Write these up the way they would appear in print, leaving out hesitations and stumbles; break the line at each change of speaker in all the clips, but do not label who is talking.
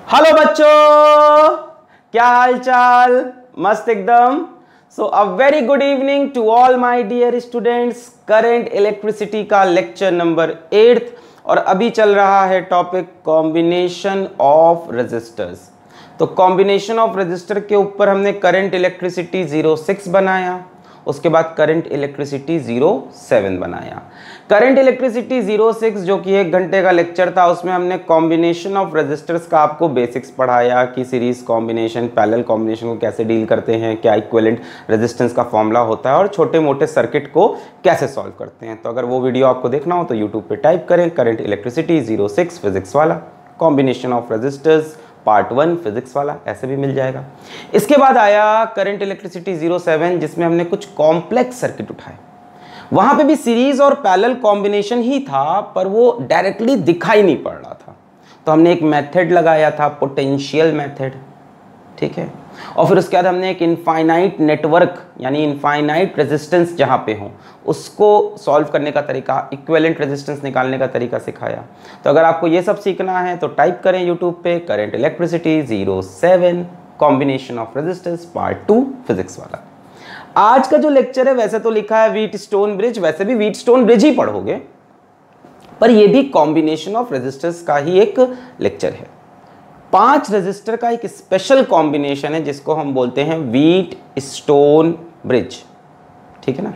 Hello बच्चों, क्या हाल चाल? मस्त एकदम। So a very good evening to all my dear students. Current electricity का लेक्चर नंबर 8 और अभी चल रहा है टॉपिक कॉम्बिनेशन ऑफ रेजिस्टर्स। तो कॉम्बिनेशन ऑफ रेजिस्टर के ऊपर हमने करंट इलेक्ट्रिसिटी 06 बनाया, उसके बाद करंट इलेक्ट्रिसिटी 07 बनाया। करंट इलेक्ट्रिसिटी 06 जो कि 1 घंटे का लेक्चर था, उसमें हमने कॉम्बिनेशन ऑफ रेजिस्टर्स का आपको बेसिक्स पढ़ाया कि सीरीज कॉम्बिनेशन, पैरेलल कॉम्बिनेशन को कैसे डील करते हैं, क्या इक्विवेलेंट रेजिस्टेंस का फॉर्मूला होता है और छोटे मोटे सर्किट को कैसे सॉल्व करते हैं। तो अगर वो वीडियो आपको देखना हो तो यूट्यूब पे टाइप करें current electricity 06 Physics Wallah, combination of resistors part 1 Physics Wallah, ऐसे भी मिल जाएगा। इसके बाद आया करंट इलेक्ट्रिसिटी 07 जिसमें हमने कुछ कॉम्प्लेक्स सर्किट उठाए। वहां पे भी सीरीज और पैरेलल कॉम्बिनेशन ही था, पर वो डायरेक्टली दिखाई नहीं पड़ रहा था, तो हमने एक मेथड लगाया था, पोटेंशियल मेथड, ठीक है। और फिर उसके बाद हमने एक इनफाइनाइट नेटवर्क यानी इनफाइनाइट रेजिस्टेंस जहां पे हो उसको सॉल्व करने का तरीका, इक्विवेलेंट रेजिस्टेंस निकालने का तरीका सिखाया। तो अगर आपको ये सब सीखना है तो टाइप करें यूट्यूब पे current electricity 07 combination of resistance part 2 Physics Wallah. आज का जो लेक्चर है वैसे तो लिखा है व्हीट स्टोन ब्रिज, वैसे भी व्हीट स्टोन ब्रिज ही पढ़ोगे, पर ये भी कॉम्बिनेशन ऑफ रेजिस्टर्स का ही एक लेक्चर है। 5 रेजिस्टर का एक स्पेशल कॉम्बिनेशन है जिसको हम बोलते हैं व्हीट स्टोन ब्रिज, ठीक है ना।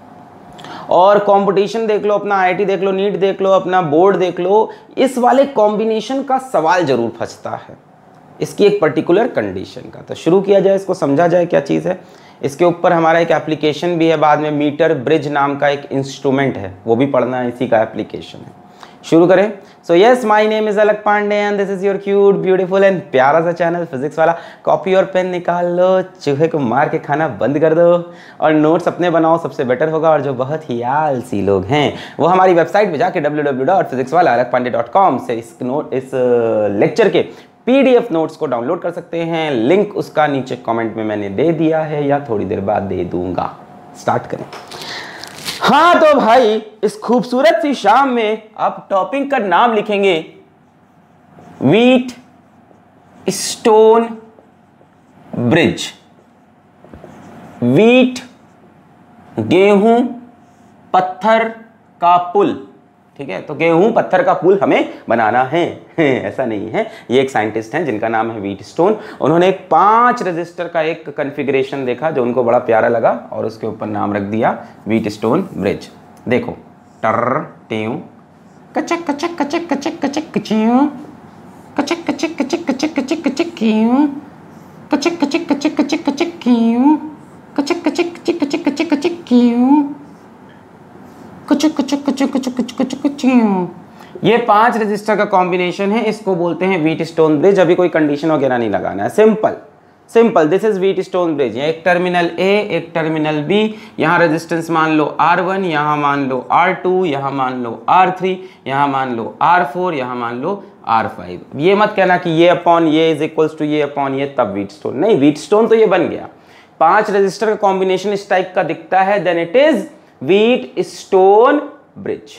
और कंपटीशन देख लो, अपना आईआईटी देख लो, नीट देख लो, अपना बोर्ड देख लो, इस वाले कॉम्बिनेशन का सवाल जरूर फंसता है, इसकी एक पर्टिकुलर कंडीशन का। तो शुरू किया जाए, इसको समझा जाए क्या चीज़ है। इसके ऊपर हमारा एक एप्लीकेशन भी है, बाद में मीटर ब्रिज नाम का एक इंस्ट्रूमेंट है, वो भी पढ़ना है, इसी का एप्लीकेशन है। शुरू करें। So yes, my name is Alakh Pandey and this is your cute beautiful and प्यारा सा चैनल फिजिक्स वाला। कॉपी और पेन निकाल लो, चूहे को मार के खाना बंद कर दो और नोट्स अपने बनाओ, सबसे बेटर होगा। और जो बहुत ही आलसी लोग हैं वो हमारी वेबसाइट पे जाके www.physicswallahapandey.com से इस लेक्चर के PDF नोट्स को डाउनलोड कर सकते हैं। लिंक उसका नीचे कमेंट में मैंने दे दिया है या थोड़ी देर बाद दे दूंगा। स्टार्ट करें। हाँ तो भाई, इस खूबसूरत सी शाम में आप टॉपिक का नाम लिखेंगे व्हीट स्टोन ब्रिज। व्हीट गेहूं पत्थर का पुल, ठीक है। तो गेहूं पत्थर का पुल हमें बनाना है ऐसा नहीं है। ये एक साइंटिस्ट हैं जिनका नाम है व्हीट स्टोन। उन्होंने एक 5 रेजिस्टर का एक कॉन्फ़िगरेशन देखा जो उनको बड़ा प्यारा लगा और उसके ऊपर नाम रख दिया व्हीट स्टोन ब्रिज। देखो, टर टेऊ कचक कचक कचक कचक कचक कचियों कचक कचक कचक कचक कचक कचक क्यों कचक कचक कचक कचक कचक क्यों कचक कचक कचक कचक कचक कचक क्यों कचक कचक कचक कचक कचक कचक क्यों। ये 5 रेजिस्टर का कॉम्बिनेशन है, इसको बोलते हैं व्हीट स्टोन ब्रिज। अभी कोई कंडीशन वगैरह नहीं लगाना है, simple simple. This is Wheatstone bridge. एक टर्मिनल A, एक टर्मिनल B, यहाँ रेजिस्टेंस मान लो R1, यहाँ मान लो R2, यहाँ मान लो R3, यहाँ मान लो R4, यहाँ मान लो R5। ये मत कहना कि ये अपॉन ये इज इक्वल्स टू ये अपॉन ये तब व्हीट स्टोन, नहीं, व्हीट स्टोन तो ये बन गया। 5 रेजिस्टर का कॉम्बिनेशन इस टाइप का दिखता है, then it is Wheatstone bridge.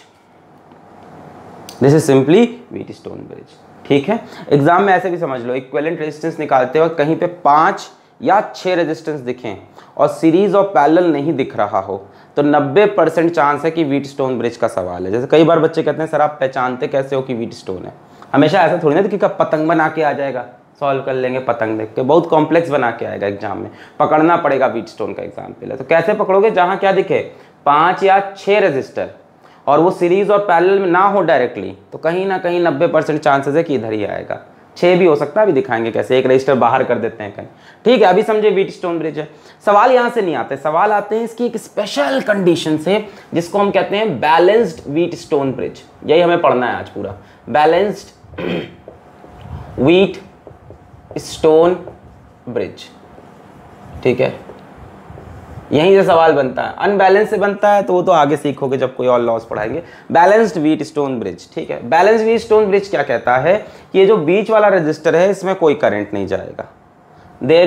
This is simply Wheatstone bridge, ठीक है। एग्जाम में ऐसे भी समझ लो, इक्विवेलेंट रेजिस्टेंस निकालते वक्त कहीं पे 5 या 6 रेजिस्टेंस दिखें और सीरीज और पैरेलल नहीं दिख रहा हो तो 90% चांस है कि व्हीट स्टोन ब्रिज का सवाल है। जैसे कई बार बच्चे कहते हैं सर आप पहचानते कैसे हो कि व्हीट स्टोन है। हमेशा ऐसा थोड़ी ना कि पतंग बना के आ जाएगा, सॉल्व कर लेंगे पतंग देख के, बहुत कॉम्प्लेक्स बना के आएगा एग्जाम में, पकड़ना पड़ेगा व्हीट स्टोन का एग्जाम्पल है। तो कैसे पकड़ोगे, जहां क्या दिखे 5 या 6 रेजिस्टर और वो सीरीज और पैरेलल में ना हो डायरेक्टली, तो कहीं ना कहीं 90% चांसेस है कि इधर ही आएगा। 6 भी हो सकता है, अभी दिखाएंगे कैसे, एक रजिस्टर बाहर कर देते हैं कहीं, ठीक है। अभी समझे व्हीट स्टोन ब्रिज है। सवाल यहां से नहीं आते, सवाल आते हैं इसकी एक स्पेशल कंडीशन से जिसको हम कहते हैं बैलेंस्ड व्हीट स्टोन ब्रिज। यही हमें पढ़ना है आज पूरा, बैलेंस्ड व्हीट स्टोन ब्रिज, ठीक है। यहीं से सवाल बनता है, अनबैलेंस से बनता है तो वो तो आगे सीखोगे जब कोई और लॉस पढ़ाएंगे। बैलेंस्ड व्हीट स्टोन ब्रिज, ठीक है। बैलेंस्ड व्हीट स्टोन ब्रिज क्या कहता है कि ये जो बीच वाला रजिस्टर है इसमें कोई करंट नहीं जाएगा। There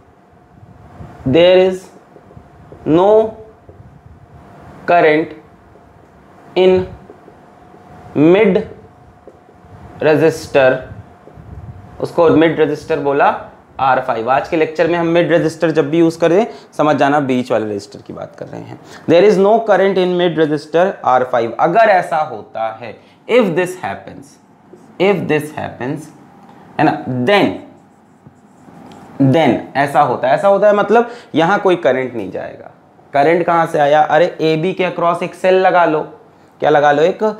is no current in mid resistor उसको मिड रजिस्टर बोला R5। आज के लेक्चर में हम मिड रजिस्टर जब भी यूज करें समझ जाना बीच वाले रजिस्टर की बात कर रहे हैं। There is no current in mid resistor R5। अगर ऐसा होता है, इफ दिस हैपेंस है ना, देन ऐसा होता है मतलब यहां कोई करंट नहीं जाएगा। करंट कहां से आया? अरे AB के अक्रॉस एक सेल लगा लो, क्या लगा लो? एक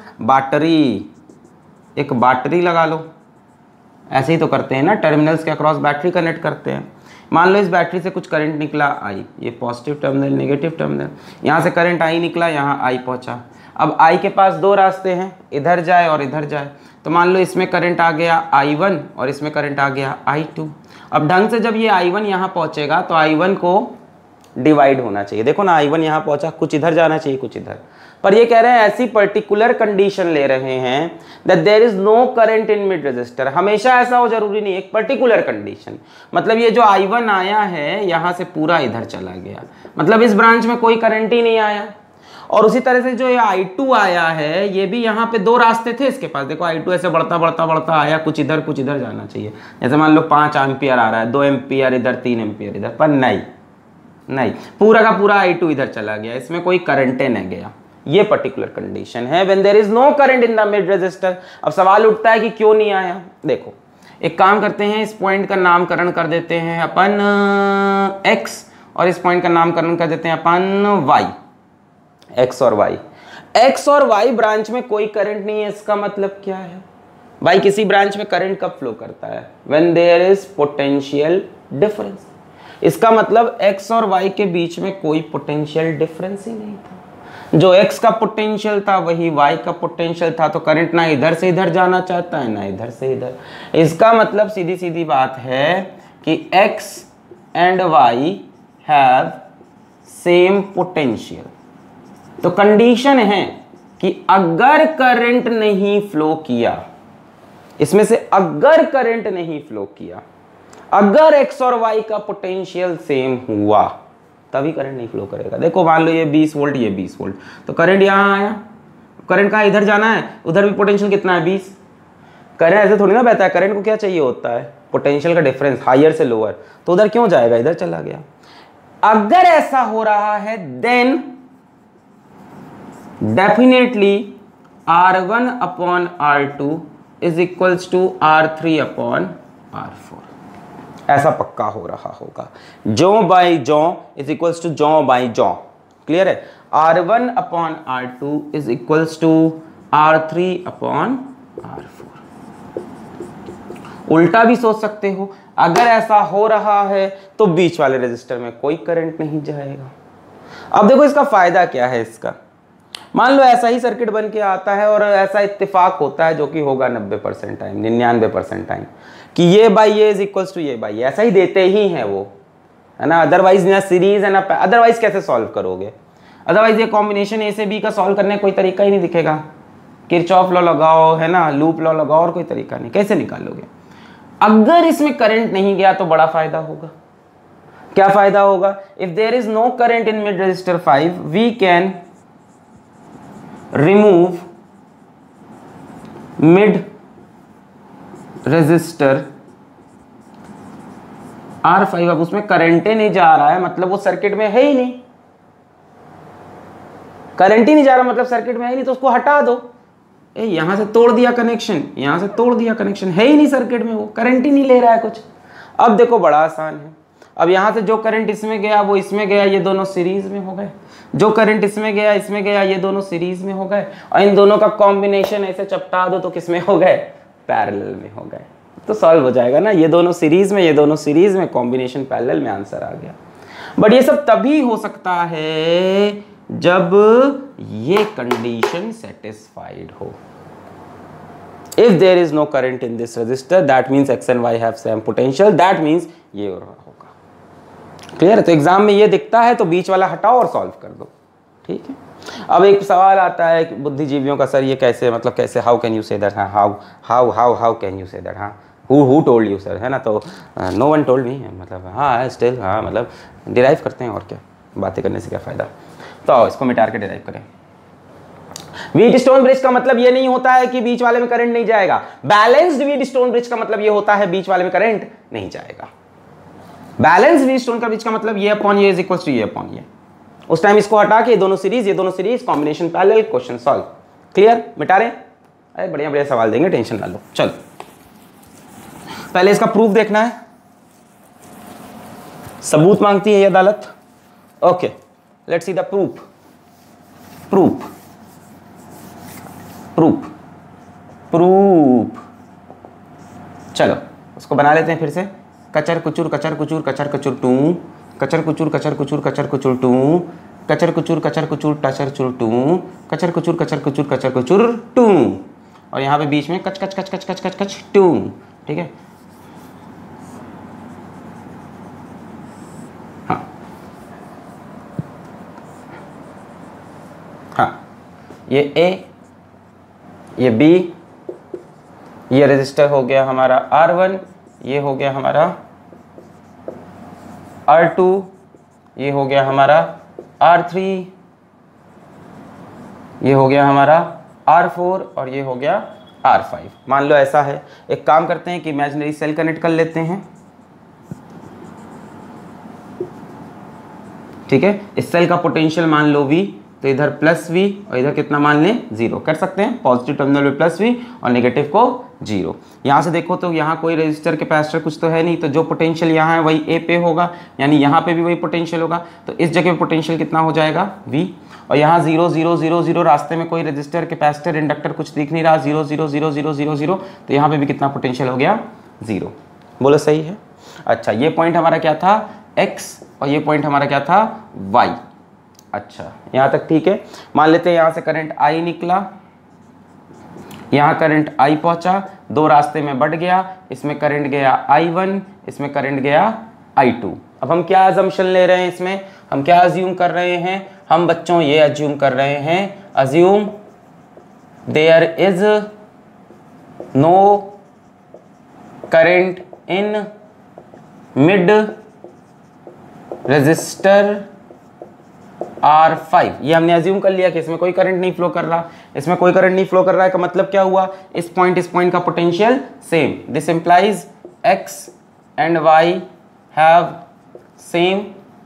बैटरी लगा लो। ऐसे ही तो करते हैं ना, टर्मिनल्स के अक्रॉस बैटरी कनेक्ट करते हैं। मान लो इस बैटरी से कुछ करंट निकला I, ये पॉजिटिव टर्मिनल नेगेटिव टर्मिनल, यहाँ से करंट I निकला, यहाँ I पहुँचा। अब I के पास दो रास्ते हैं, इधर जाए और इधर जाए। तो मान लो इसमें करंट आ गया I1 और इसमें करंट आ गया I2। अब ढंग से जब ये I1 यहाँ पहुँचेगा तो I1 को डिवाइड होना चाहिए। देखो ना, I1 यहाँ पहुँचा, कुछ इधर जाना चाहिए कुछ इधर, पर ये कह रहे हैं ऐसी पर्टिकुलर कंडीशन ले रहे हैं that there is no current in mid resistor. हमेशा ऐसा हो जरूरी नहीं, एक पर्टिकुलर कंडीशन। मतलब ये जो I1 आया है यहाँ से पूरा इधर चला गया, मतलब इस ब्रांच में कोई करंट ही नहीं आया। और उसी तरह से जो ये I2 आया है, ये भी यहाँ पे दो रास्ते थे इसके पास। देखो I2 ऐसे बढ़ता आया, कुछ इधर जाना चाहिए। जैसे मान लो 5 एम्पियर आ रहा है, 2 एम्पियर इधर, 3 एम्पियर इधर, पर नहीं, पूरा का पूरा I2 इधर चला गया, इसमें कोई करंट नहीं गया। ये पर्टिकुलर कंडीशन है when there is no current in the mid resistor. अब सवाल उठता है कि क्यों नहीं आया। देखो एक काम करते हैं, इस पॉइंट का नामकरण कर देते हैं अपन x और इस पॉइंट का नामकरण कर देते हैं अपन y। x और y ब्रांच में कोई करंट नहीं है, इसका मतलब क्या है भाई? किसी ब्रांच में करंट कब फ्लो करता है? When there is potential difference. इसका मतलब x और y के बीच में कोई पोटेंशियल डिफरेंस ही नहीं था। जो x का पोटेंशियल था वही y का पोटेंशियल था, तो करंट ना इधर से इधर जाना चाहता है ना इधर से इधर। इसका मतलब सीधी बात है कि x and y have same potential. तो कंडीशन है कि अगर करंट नहीं फ्लो किया, इसमें से अगर करंट नहीं फ्लो किया, अगर x और y का पोटेंशियल सेम हुआ तभी करंट नहीं फ्लो करेगा। देखो मान लो ये 20 वोल्ट, ये 20 वोल्ट, तो करंट यहाँ आया, करंट कहाँ? इधर जाना है, उधर भी पोटेंशियल कितना है? 20। करंट ऐसे थोड़ी ना बहता है, करंट को क्या चाहिए होता है? पोटेंशियल का डिफरेंस, हायर से लोअर। तो उधर क्यों जाएगा? इधर चला गया। अगर ऐसा हो रहा है then definitely R1/R2 is equals to R3/R4। ऐसा पक्का हो रहा होगा। जो बाई जो इज इक्वल्स टू जो बाई जो। क्लियर है? R1/R2 is equals to R3/R4। उल्टा भी सोच सकते हो, अगर ऐसा हो रहा है तो बीच वाले रजिस्टर में कोई करंट नहीं जाएगा। अब देखो इसका फायदा क्या है इसका। मान लो ऐसा ही सर्किट बन के आता है और ऐसा इत्तेफाक होता है, जो कि होगा 90% टाइम, 99% टाइम, कि ये बाई ये इज इक्वल्स टू ये बाई ये, ऐसा ही देते ही हैं वो, है ना। अदरवाइज ना सीरीज है ना, अदरवाइज कैसे सॉल्व करोगे? अदरवाइज ये कॉम्बिनेशन ए से बी का सॉल्व करने का कोई तरीका ही नहीं दिखेगा। किरचॉफ लॉ लगाओ, है ना, लूप लॉ लगाओ, और कोई तरीका नहीं, कैसे निकालोगे? अगर इसमें करंट नहीं गया तो बड़ा फायदा होगा। क्या फायदा होगा? If there is no current in mid resistor 5, we can remove mid resistor R5। अब उसमें करंट ही नहीं जा रहा है, मतलब वो सर्किट में है ही नहीं। करंट ही नहीं जा रहा मतलब सर्किट में है ही नहीं, तो उसको हटा दो। यहां से तोड़ दिया कनेक्शन, यहां से तोड़ दिया कनेक्शन, है ही नहीं सर्किट में, वो करंट ही नहीं ले रहा है कुछ। अब देखो बड़ा आसान है। अब यहां से जो करंट इसमें गया वो इसमें गया, ये दोनों सीरीज में हो गए। जो करंट इसमें गया ये दोनों सीरीज में हो गए, और इन दोनों का कॉम्बिनेशन ऐसे चपटा दो तो किसमें हो गए? पैरेलल में हो गए। तो सॉल्व हो जाएगा ना, ये दोनों सीरीज में, ये दोनों सीरीज में, कॉम्बिनेशन पैरेलल में, आंसर आ गया। बट ये सब तभी हो सकता है जब ये कंडीशन सेटिस्फाइड हो। If there is no current in this resistor, that means X and Y have same potential, that means ये हो रहा होगा। क्लियर है? तो एग्जाम में ये दिखता है तो बीच वाला हटाओ और सॉल्व कर दो। ठीक है। अब एक सवाल आता है बुद्धिजीवियों का, सर ये कैसे, मतलब कैसे, how can you say that? हाँ, how can you say that? हाँ, हु टोल्ड यू सर, है ना। तो नो वन टोल्ड मी, मतलब हाँ स्टिल, हाँ मतलब डिराइव करते हैं, और क्या बातें करने से क्या फ़ायदा। तो आओ इसको मिटा के डिराइव करें। व्हीट स्टोन ब्रिज का मतलब ये नहीं होता है कि बीच वाले में करंट नहीं जाएगा। बैलेंस्ड व्हीट स्टोन ब्रिज का मतलब ये होता है बीच वाले में करंट नहीं जाएगा। बैलेंस व्हीट स्टोन का ब्रिज का मतलब ये अपॉन ये इज इक्वल टू ये अपॉन ये। उस टाइम इसको हटा के ये दोनों series combination parallel, question solve. Clear? मिटा रहे? अरे बढ़िया बढ़िया सवाल देंगे, टेंशन ना लो। चलो पहले इसका प्रूफ देखना है, सबूत मांगती है ये अदालत। Okay let's see the proof. चलो उसको बना लेते हैं फिर से। कचर कुचुर कचर कुचुर कचर कुचुर टू, कचर कुचुर कचर कुचुर कचर कुचुर टू, कचर कुचुर कचर कुचुर टचर चुर टू, कचर कुचुर कचर कुचुर कचर कुचुर टू, और यहाँ पे बीच में कच कच कच कच कच कच कच टू। ठीक है, हाँ ये ए, ये बी, ये रजिस्टर हो गया हमारा R1, ये हो गया हमारा R2, ये हो गया हमारा R3, ये हो गया हमारा R4 और ये हो गया R5। मान लो ऐसा है, एक काम करते हैं कि इमेजिनरी सेल कनेक्ट कर लेते हैं। ठीक है, इस सेल का पोटेंशियल मान लो V, तो इधर प्लस V और इधर कितना मान लें 0 कर सकते हैं। पॉजिटिव टर्मिनल में प्लस V और नेगेटिव को 0। यहाँ से देखो तो यहाँ कोई रेजिस्टर कैपेसिटर कुछ तो है नहीं, तो जो पोटेंशियल यहाँ है वही A पे होगा, यानी यहाँ पे भी वही पोटेंशियल होगा। तो इस जगह पे पोटेंशियल कितना हो जाएगा V, और यहाँ 0 0 0 0, रास्ते में कोई रेजिस्टर कैपेसिटर इंडक्टर कुछ दिख नहीं रहा, 0 0 0 0 0 0, तो यहाँ पे भी कितना पोटेंशियल हो गया 0। बोलो सही है? अच्छा ये पॉइंट हमारा क्या था X और ये पॉइंट हमारा क्या था Y। अच्छा यहाँ तक ठीक है। मान लेते हैं यहाँ से करंट I निकला, यहाँ करंट I पहुँचा, दो रास्ते में बढ़ गया, इसमें करंट गया I1, इसमें करंट गया I2। अब हम क्या अजम्पशन ले रहे हैं, इसमें हम क्या अज्यूम कर रहे हैं, हम बच्चों ये अज्यूम कर रहे हैं, assume there is no current in mid resistance R5। ये हमने अज्यूम कर लिया कि इसमें कोई करंट नहीं फ्लो कर रहा। इसमें कोई करंट नहीं फ्लो कर रहा है का मतलब क्या हुआ, इस पॉइंट का potential same. This implies X and Y have same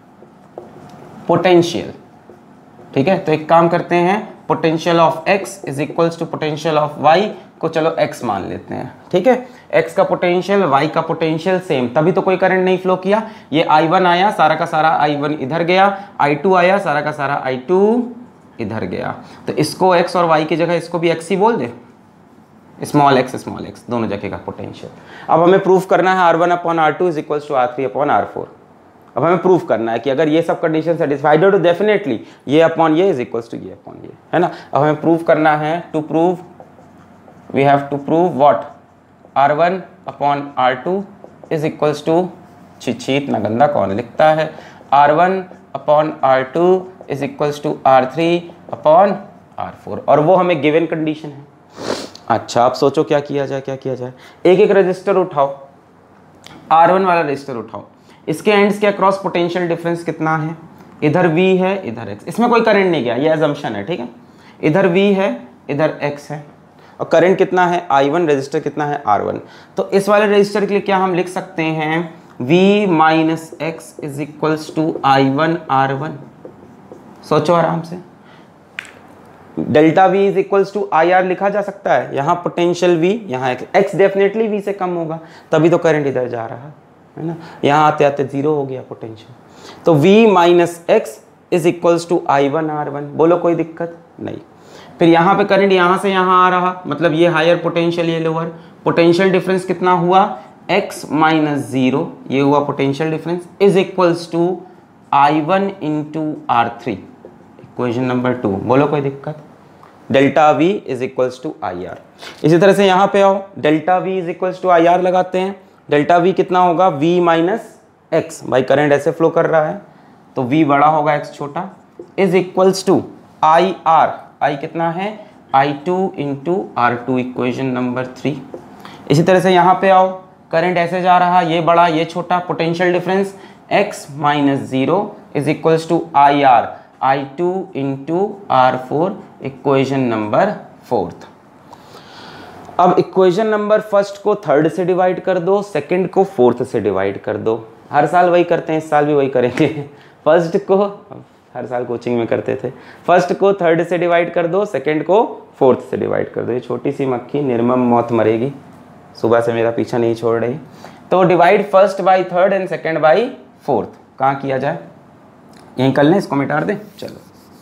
potential. ठीक है, तो एक काम करते हैं, potential of X is equals to potential of Y को चलो X मान लेते हैं। ठीक है, X का पोटेंशियल Y का पोटेंशियल सेम, तभी तो कोई करंट नहीं फ्लो किया। ये I1 आया, सारा का सारा I1 इधर गया, I2 आया, सारा का सारा I2 इधर गया। तो इसको X और Y की जगह इसको भी X ही बोल दे, स्मॉल x दोनों जगह का पोटेंशियल। अब हमें प्रूफ करना है R1 upon R2 is equals to R3 upon R4। अब हमें प्रूफ करना है कि अगर ये सब कंडीशन सेटिस्फाइड हो तो डेफिनेटली ये अपॉन ये इज इक्वल्स टू ये अपॉन ये, है ना। अब हमें प्रूफ करना है, to prove we have to prove what, R1 upon R2 is equals to, चिट ना गंदा कौन लिखता है, R1 upon R2 is equals to R3 upon R4, और वो हमें गिवन कंडीशन है। अच्छा आप सोचो क्या किया जाए, एक एक रजिस्टर उठाओ, R1 वाला रजिस्टर उठाओ, इसके एंड्स के अक्रॉस पोटेंशियल डिफरेंस कितना है, इधर V है इधर X, इसमें कोई करंट नहीं गया, ये अजम्पशन है। ठीक है, इधर V है इधर X है, और करंट कितना है I1, रजिस्टर कितना है R1। तो इस वाले रजिस्टर के लिए क्या हम लिख सकते हैं, V minus X is equals to I1 R1। सोचो आराम से, delta V is equals to IR लिखा जा सकता है, यहाँ पोटेंशियल V, यहाँ X डेफिनेटली V से कम होगा, तभी तो करंट इधर जा रहा है ना। यहाँ आते आते 0 हो गया पोटेंशियल, तो V minus X is equals to I1 R1। बोलो कोई दिक्कत नहीं। फिर यहाँ पे करंट यहाँ से यहाँ आ रहा, मतलब ये हायर पोटेंशियल ये लोअर, पोटेंशियल डिफरेंस कितना हुआ X माइनस 0, ये हुआ potential difference, is equals to I1 into R3, equation number 2। बोलो कोई दिक्कत, delta V is equals to IR। इसी तरह से यहाँ पे आओ, delta V is equals to IR लगाते हैं, डेल्टा V कितना होगा, V माइनस X, भाई करंट ऐसे फ्लो कर रहा है तो V बड़ा होगा X छोटा, is equals to IR, I कितना है I2 into R2, equation number 3। इसी तरह से यहाँ पे आओ, करंट ऐसे जा रहा, ये बड़ा ये छोटा, potential difference X minus 0 is equals to IR, I2 into R4 equation number 4th। अब इक्वेशन नंबर फर्स्ट को थर्ड से डिवाइड कर दो, सेकंड को फोर्थ से डिवाइड कर दो। हर साल वही करते हैं, इस साल भी वही करेंगे। फर्स्ट को हर साल कोचिंग में करते थे, फर्स्ट को थर्ड से डिवाइड कर दो, सेकंड को फोर्थ से डिवाइड कर दो। ये छोटी सी मक्खी निर्मम मौत मरेगी, सुबह से मेरा पीछा नहीं छोड़ रही। तो divide first by third and second by fourth कहाँ किया जाए, यहीं कर लें, इसको मिटा दें। चलो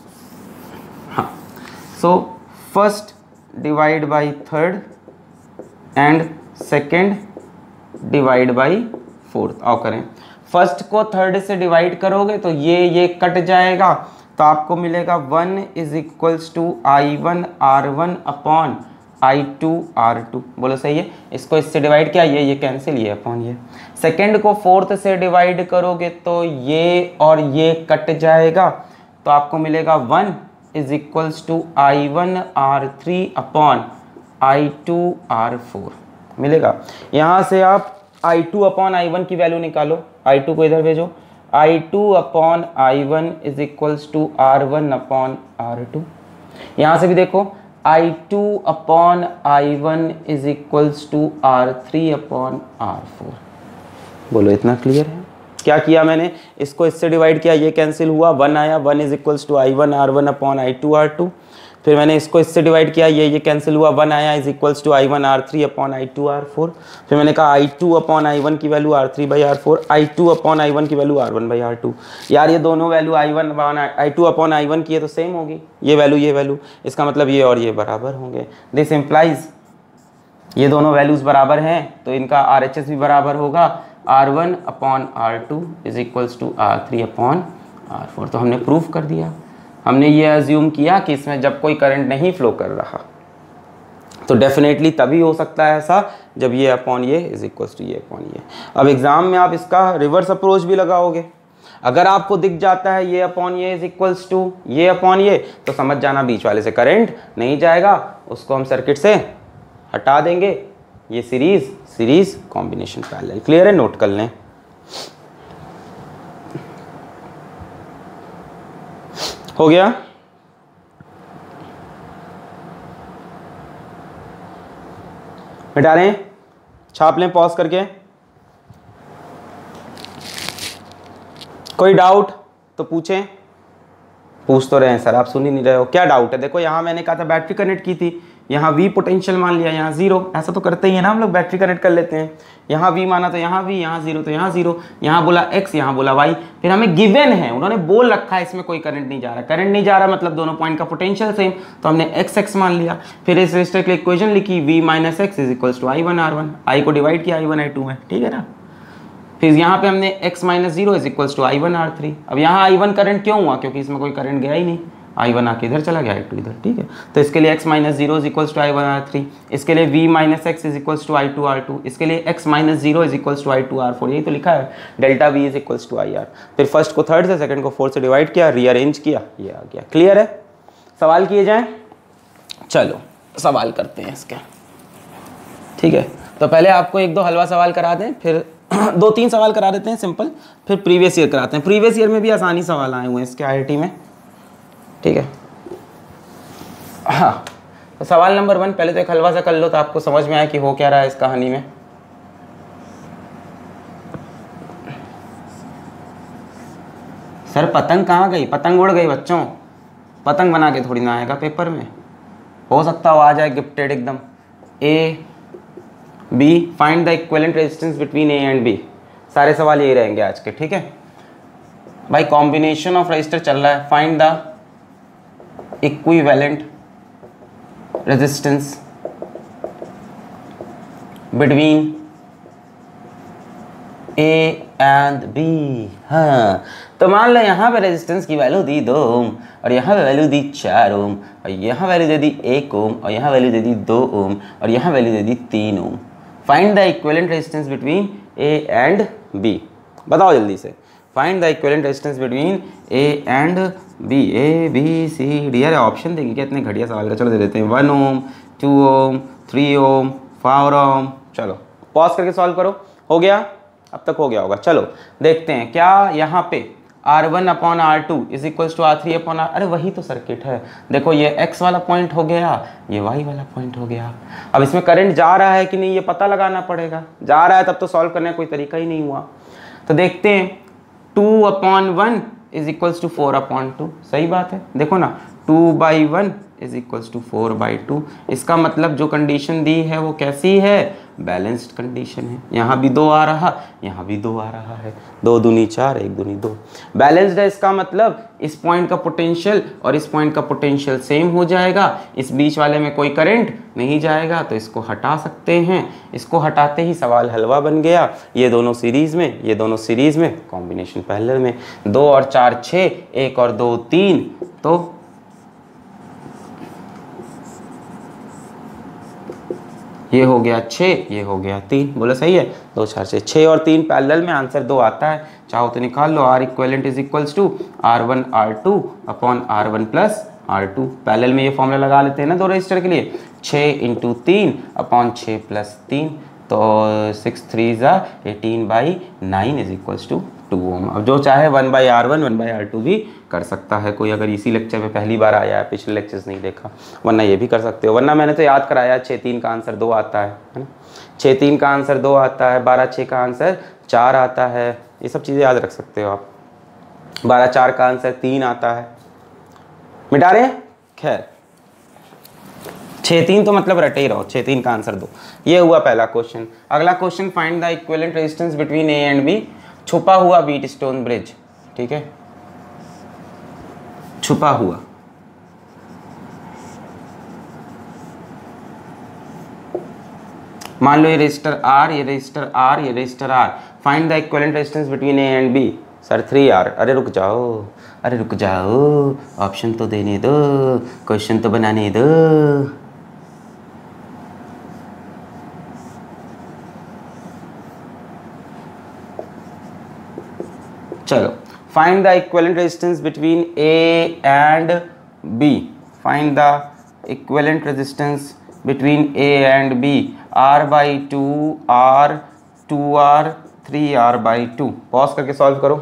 हाँ, so first divide by third and second divide by fourth. आओ करें, फर्स्ट को थर्ड से डिवाइड करोगे तो ये कट जाएगा, तो आपको मिलेगा 1 is equals to I1 R1 upon I2 R2। बोलो सही है, इसको इससे डिवाइड किया, ये कैंसिल, ये अपॉन ये। सेकेंड को फोर्थ से डिवाइड करोगे तो ये और ये कट जाएगा, तो आपको मिलेगा 1 is equals to I1 R3 upon I2 R4 मिलेगा। यहाँ से आप I2 अपॉन I1 की वैल्यू निकालो, I2 को इधर भेजो, I2 upon I1 is equals to R1 upon R2। यहाँ से भी देखो I2 upon I1 is equals to R3 upon R4। बोलो इतना क्लियर है? क्या किया मैंने, इसको इससे डिवाइड किया, ये कैंसिल हुआ, 1 आया, 1 is equals to I1 R1 upon I2 R2। फिर मैंने इसको इससे डिवाइड किया, ये कैंसिल हुआ, 1 आया, is equals to I1 R3 upon I2 R4। फिर मैंने कहा I2 अपॉन I1 की value R3 by R4, I2 upon I1 की वैल्यू R1 बाई R2। यार ये दोनों वैल्यू I2 अपॉन I1 की है तो सेम होगी, ये वैल्यू, इसका मतलब ये और ये बराबर होंगे। दिस इम्प्लाइज ये दोनों वैल्यूज़ बराबर हैं तो इनका RHS भी बराबर होगा, R1 upon R2 is equals to R3 upon R4। तो हमने प्रूफ कर दिया, हमने ये अज्यूम किया कि इसमें जब कोई करंट नहीं फ्लो कर रहा तो डेफिनेटली तभी हो सकता है ऐसा जब ये अपॉन ये इज इक्वल्स टू ये अपॉन ये। अब एग्जाम में आप इसका रिवर्स अप्रोच भी लगाओगे, अगर आपको दिख जाता है ये अपॉन ये इज इक्वल्स टू ये अपॉन ये, तो समझ जाना बीच वाले से करंट नहीं जाएगा, उसको हम सर्किट से हटा देंगे। ये सीरीज कॉम्बिनेशन पैरेलल। क्लियर है? नोट कर लें। हो गया? मिटा लें, छाप लें पॉज करके। कोई डाउट तो पूछें। पूछ तो रहे हैं सर, आप सुन ही नहीं रहे हो, क्या डाउट है? देखो यहाँ मैंने कहा था बैटरी कनेक्ट की थी, यहाँ V पोटेंशियल मान लिया, यहाँ 0, ऐसा तो करते ही है ना हम लोग, बैटरी कनेक्ट कर लेते हैं। यहाँ V माना तो यहाँ V, यहाँ 0 तो यहाँ 0, यहाँ बोला X, यहाँ बोला Y। फिर हमें गिवन है, उन्होंने बोल रखा है इसमें कोई करंट नहीं जा रहा, करंट नहीं जा रहा मतलब दोनों पॉइंट का पोटेंशियल सेम, तो हमने x मान लिया। फिर इस रेजिस्टर के लिए इक्वेशन लिखी, V minus X is equals to I1 R1, I को डिवाइड किया I1 I2 में, ठीक है ना। फिर यहाँ पे हमने x minus 0 is equals to I1 R3। अब यहाँ I1 करंट क्यों हुआ, क्योंकि इसमें कोई करंट गया ही नहीं, I1 आके इधर चला गया, I2 इधर, ठीक है। तो इसके लिए x minus 0 is equals to I1 R3, इसके लिए V minus X is equals to I2 R2, इसके लिए x minus 0 is equals to I2 R4, यही तो लिखा है, delta V is equals to IR। फिर फर्स्ट को थर्ड से, सेकंड को फोर्थ से डिवाइड किया, रीअरेंज किया, ये आ गया। क्लियर है? सवाल किए जाएं? चलो सवाल करते हैं इसके, ठीक है। तो पहले आपको 1-2 हलवा सवाल करा दें, फिर 2-3 सवाल करा देते हैं सिंपल, फिर प्रीवियस ईयर कराते हैं। प्रीवियस ईयर में भी आसानी सवाल आए हुए हैं इसके IIT में, ठीक है। हाँ, तो सवाल नंबर 1 पहले तो एक हलवा सा कर लो तो आपको समझ में आए कि हो क्या रहा है इस कहानी में। सर पतंग कहाँ गई? पतंग उड़ गई बच्चों, पतंग बना के थोड़ी ना आएगा पेपर में, हो सकता हो आ जाए गिफ्टेड एकदम। A B, find the equivalent resistance between A and B। सारे सवाल यही रहेंगे आज के, ठीक है भाई। कॉम्बिनेशन ऑफ रजिस्टर चल रहा है, find the equivalent resistance between A and B। हाँ, तो मान लो यहाँ पे रेजिस्टेंस की वैल्यू दी 2 ओम और यहाँ पे वैल्यू दी 4 ओम और यहाँ वैल्यू दे दी 1 ओम और यहाँ वैल्यू दे दी 2 ओम और यहाँ वैल्यू दे दी 3 ohm. Find the equivalent resistance between A and B। बताओ जल्दी से, find the equivalent resistance between A and B। A B C D। अरे ऑप्शन देंगे क्या, इतने घटिया सवाल का? चलो दे देते हैं, 1 ओम, 2 ओम, 3 ओम, 4 ओम। चलो पॉज करके सॉल्व करो। हो गया? अब तक हो गया होगा। चलो देखते हैं क्या यहाँ पे R1 upon R2 is equals to R3 upon R, अरे वही तो सर्किट है। देखो ये X वाला पॉइंट हो गया, ये Y वाला पॉइंट हो गया। अब इसमें करंट जा रहा है कि नहीं ये पता लगाना पड़ेगा। जा रहा है तब तो सॉल्व करने का कोई तरीका ही नहीं हुआ। तो देखते हैं 2 upon 1 is equals to 4 upon 2, सही बात है। देखो ना 2/1 इज इक्वल्स टू 4/2, इसका मतलब जो कंडीशन दी है वो कैसी है, बैलेंस्ड कंडीशन है। यहाँ भी 2 आ रहा, यहाँ भी 2 आ रहा है, 2 दूनी 4, 1 दूनी 2, बैलेंस्ड है। इसका मतलब इस पॉइंट का पोटेंशियल और इस पॉइंट का पोटेंशियल सेम हो जाएगा, इस बीच वाले में कोई करंट नहीं जाएगा, तो इसको हटा सकते हैं। इसको हटाते ही सवाल हलवा बन गया। ये दोनों सीरीज में, ये दोनों सीरीज में, कॉम्बिनेशन पैरेलल में, 2 और 4 6, 1 और 2 3, तो ये हो गया 6, ये हो गया 3, बोलो सही है। 2 4 6, 6 और 3 पैरेलल में, आंसर 2 आता है। चाहो तो निकाल लो, R equivalent is equals to R1 R2 upon R1 plus R2। Parallel में ये फॉर्मूला लगा लेते हैं ना दो रेजिस्टर के लिए, 6 × 3 अपॉन 6 + 3, तो 6 3 = 18/9 इज इक्वल्स टू 2 ओम। अब जो चाहे 1/R1 1/R2 भी कर सकता है कोई, अगर इसी लेक्चर में पहली बार आया है, पिछले लेक्चर्स नहीं देखा, वरना ये भी कर सकते हो। वरना मैंने तो याद कराया 6 3 का आंसर 2 आता है ना, 6 3 का आंसर 2 आता है, 12 6 का आंसर 4 आता है, ये सब चीज़ें याद रख सकते हो आप। 12 4 का आंसर 3 आता है, मिटा रहे हैं। खैर 6 3 तो मतलब रटे ही रहो, 6 3 का आंसर 2। ये हुआ पहला क्वेश्चन। अगला question, find the equivalent resistance between A and B. छुपा हुआ व्हीट स्टोन ब्रिज, ठीक है, छुपा हुआ। मान लो ये रजिस्टर R, ये रजिस्टर R, ये resistor R। Find the equivalent resistance between A and B. Sir 3R। अरे रुक जाओ, अरे रुक जाओ, ऑप्शन तो देने दो, क्वेश्चन तो बनाने दो। चलो, find the equivalent resistance between A and B. Find the equivalent resistance between A and B. R/2 R 2R 3R/2। Pause करके सॉल्व करो।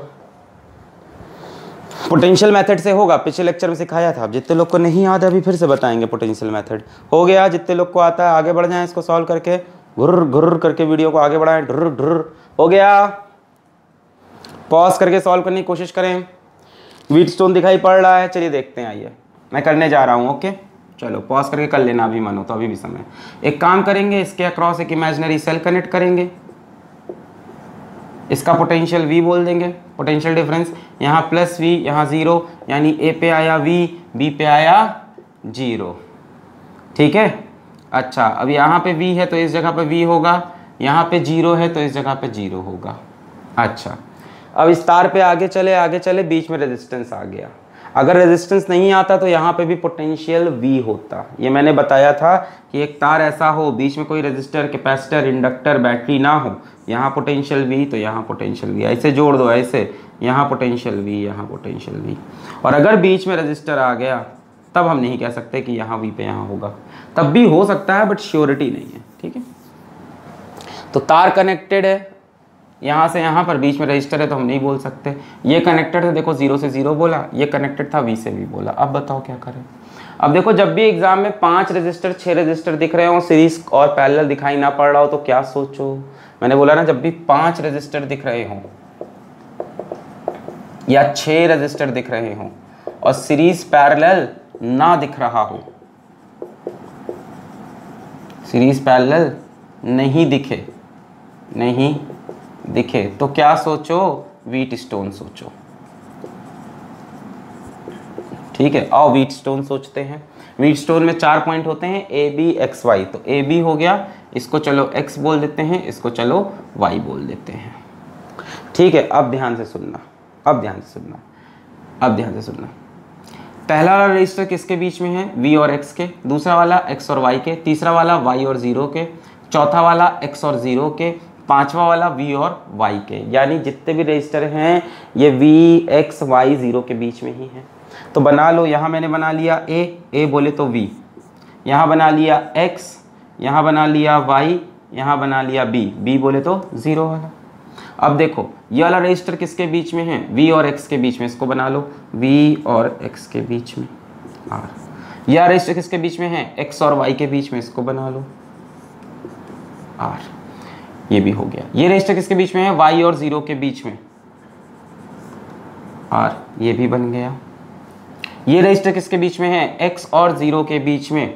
पोटेंशियल मेथड से होगा, पिछले लेक्चर में सिखाया था। जितने लोग को नहीं याद है अभी फिर से बताएंगे। पोटेंशियल मेथड हो गया, जितने लोग को आता है आगे बढ़ जाएं इसको सॉल्व करके, घुर्र घुर्र करके वीडियो को आगे बढ़ाएं, ढुर्र ढुर्र। हो गया, पॉज करके सॉल्व करने की कोशिश करें। व्हीट स्टोन दिखाई पड़ रहा है, चलिए देखते हैं, आइए मैं करने जा रहा हूँ। ओके चलो, पॉज करके कर लेना अभी मन हो तो, अभी भी समय। एक काम करेंगे, इसके अक्रॉस एक इमेजिनरी सेल कनेक्ट करेंगे, इसका पोटेंशियल V बोल देंगे, पोटेंशियल डिफरेंस। यहाँ +V, यहाँ 0, यानी A पे आया V, B पे आया 0, ठीक है। अच्छा, अब यहाँ पे V है तो इस जगह पे V होगा, यहाँ पे 0 है तो इस जगह पे 0 होगा। अच्छा, अब इस तार पे आगे चले, बीच में रेजिस्टेंस आ गया। अगर रेजिस्टेंस नहीं आता तो यहाँ पे भी पोटेंशियल V होता। ये मैंने बताया था कि एक तार ऐसा हो, बीच में कोई रेजिस्टर, कैपेसिटर, इंडक्टर, बैटरी ना हो, यहाँ पोटेंशियल V तो यहाँ पोटेंशियल V, ऐसे जोड़ दो, ऐसे, यहाँ पोटेंशियल V, यहाँ पोटेंशियल V। और अगर बीच में रेजिस्टर आ गया तब हम नहीं कह सकते कि यहाँ V पे यहाँ होगा, तब भी हो सकता है बट श्योरिटी नहीं है, ठीक है। तो तार कनेक्टेड है यहाँ से यहाँ पर, बीच में रजिस्टर है तो हम नहीं बोल सकते। ये कनेक्टेड है, देखो 0 से 0 बोला, ये कनेक्टेड था V से V बोला। अब बताओ क्या करें। अब देखो, जब भी एग्जाम में 5 रजिस्टर 6 रजिस्टर दिख रहे हो, सीरीज और पैरेलल दिखाई ना पड़ रहा हो, तो क्या सोचो। मैंने बोला ना, जब भी 5 रजिस्टर दिख रहे हो या 6 रजिस्टर दिख रहे हो और सीरीज पैरेलल ना दिख रहा हो, सीरीज पैरेलल नहीं दिखे तो क्या सोचो, व्हीट स्टोन सोचो, ठीक है। आओ व्हीट स्टोन सोचते हैं। व्हीट स्टोन में 4 पॉइंट होते हैं, A B X Y। तो A B हो गया, इसको चलो X बोल देते हैं, इसको चलो Y बोल देते हैं, ठीक है। अब ध्यान से सुनना, अब ध्यान से सुनना। पहला वाला रजिस्टर किसके बीच में है, V और X के, दूसरा वाला X और Y के, तीसरा वाला Y और 0 के, चौथा वाला X और 0 के, पांचवा वाला V और Y के। यानी जितने भी रजिस्टर हैं ये V X Y 0 के बीच में ही है। तो बना लो, यहाँ मैंने बना लिया A बोले तो V, यहाँ बना लिया X, यहाँ बना लिया Y, यहाँ बना लिया B बोले तो 0 वाला। अब देखो ये वाला रजिस्टर किसके बीच में है, V और X के बीच में, इसको बना लो V और X के बीच में R। यह रजिस्टर किसके बीच में है, X और Y के बीच में, इसको बना लो R। ये भी हो गया। ये रजिस्टर किसके बीच में है, Y और 0 के बीच में R, ये भी बन गया। ये रजिस्टर किसके बीच में है, X और 0 के बीच में,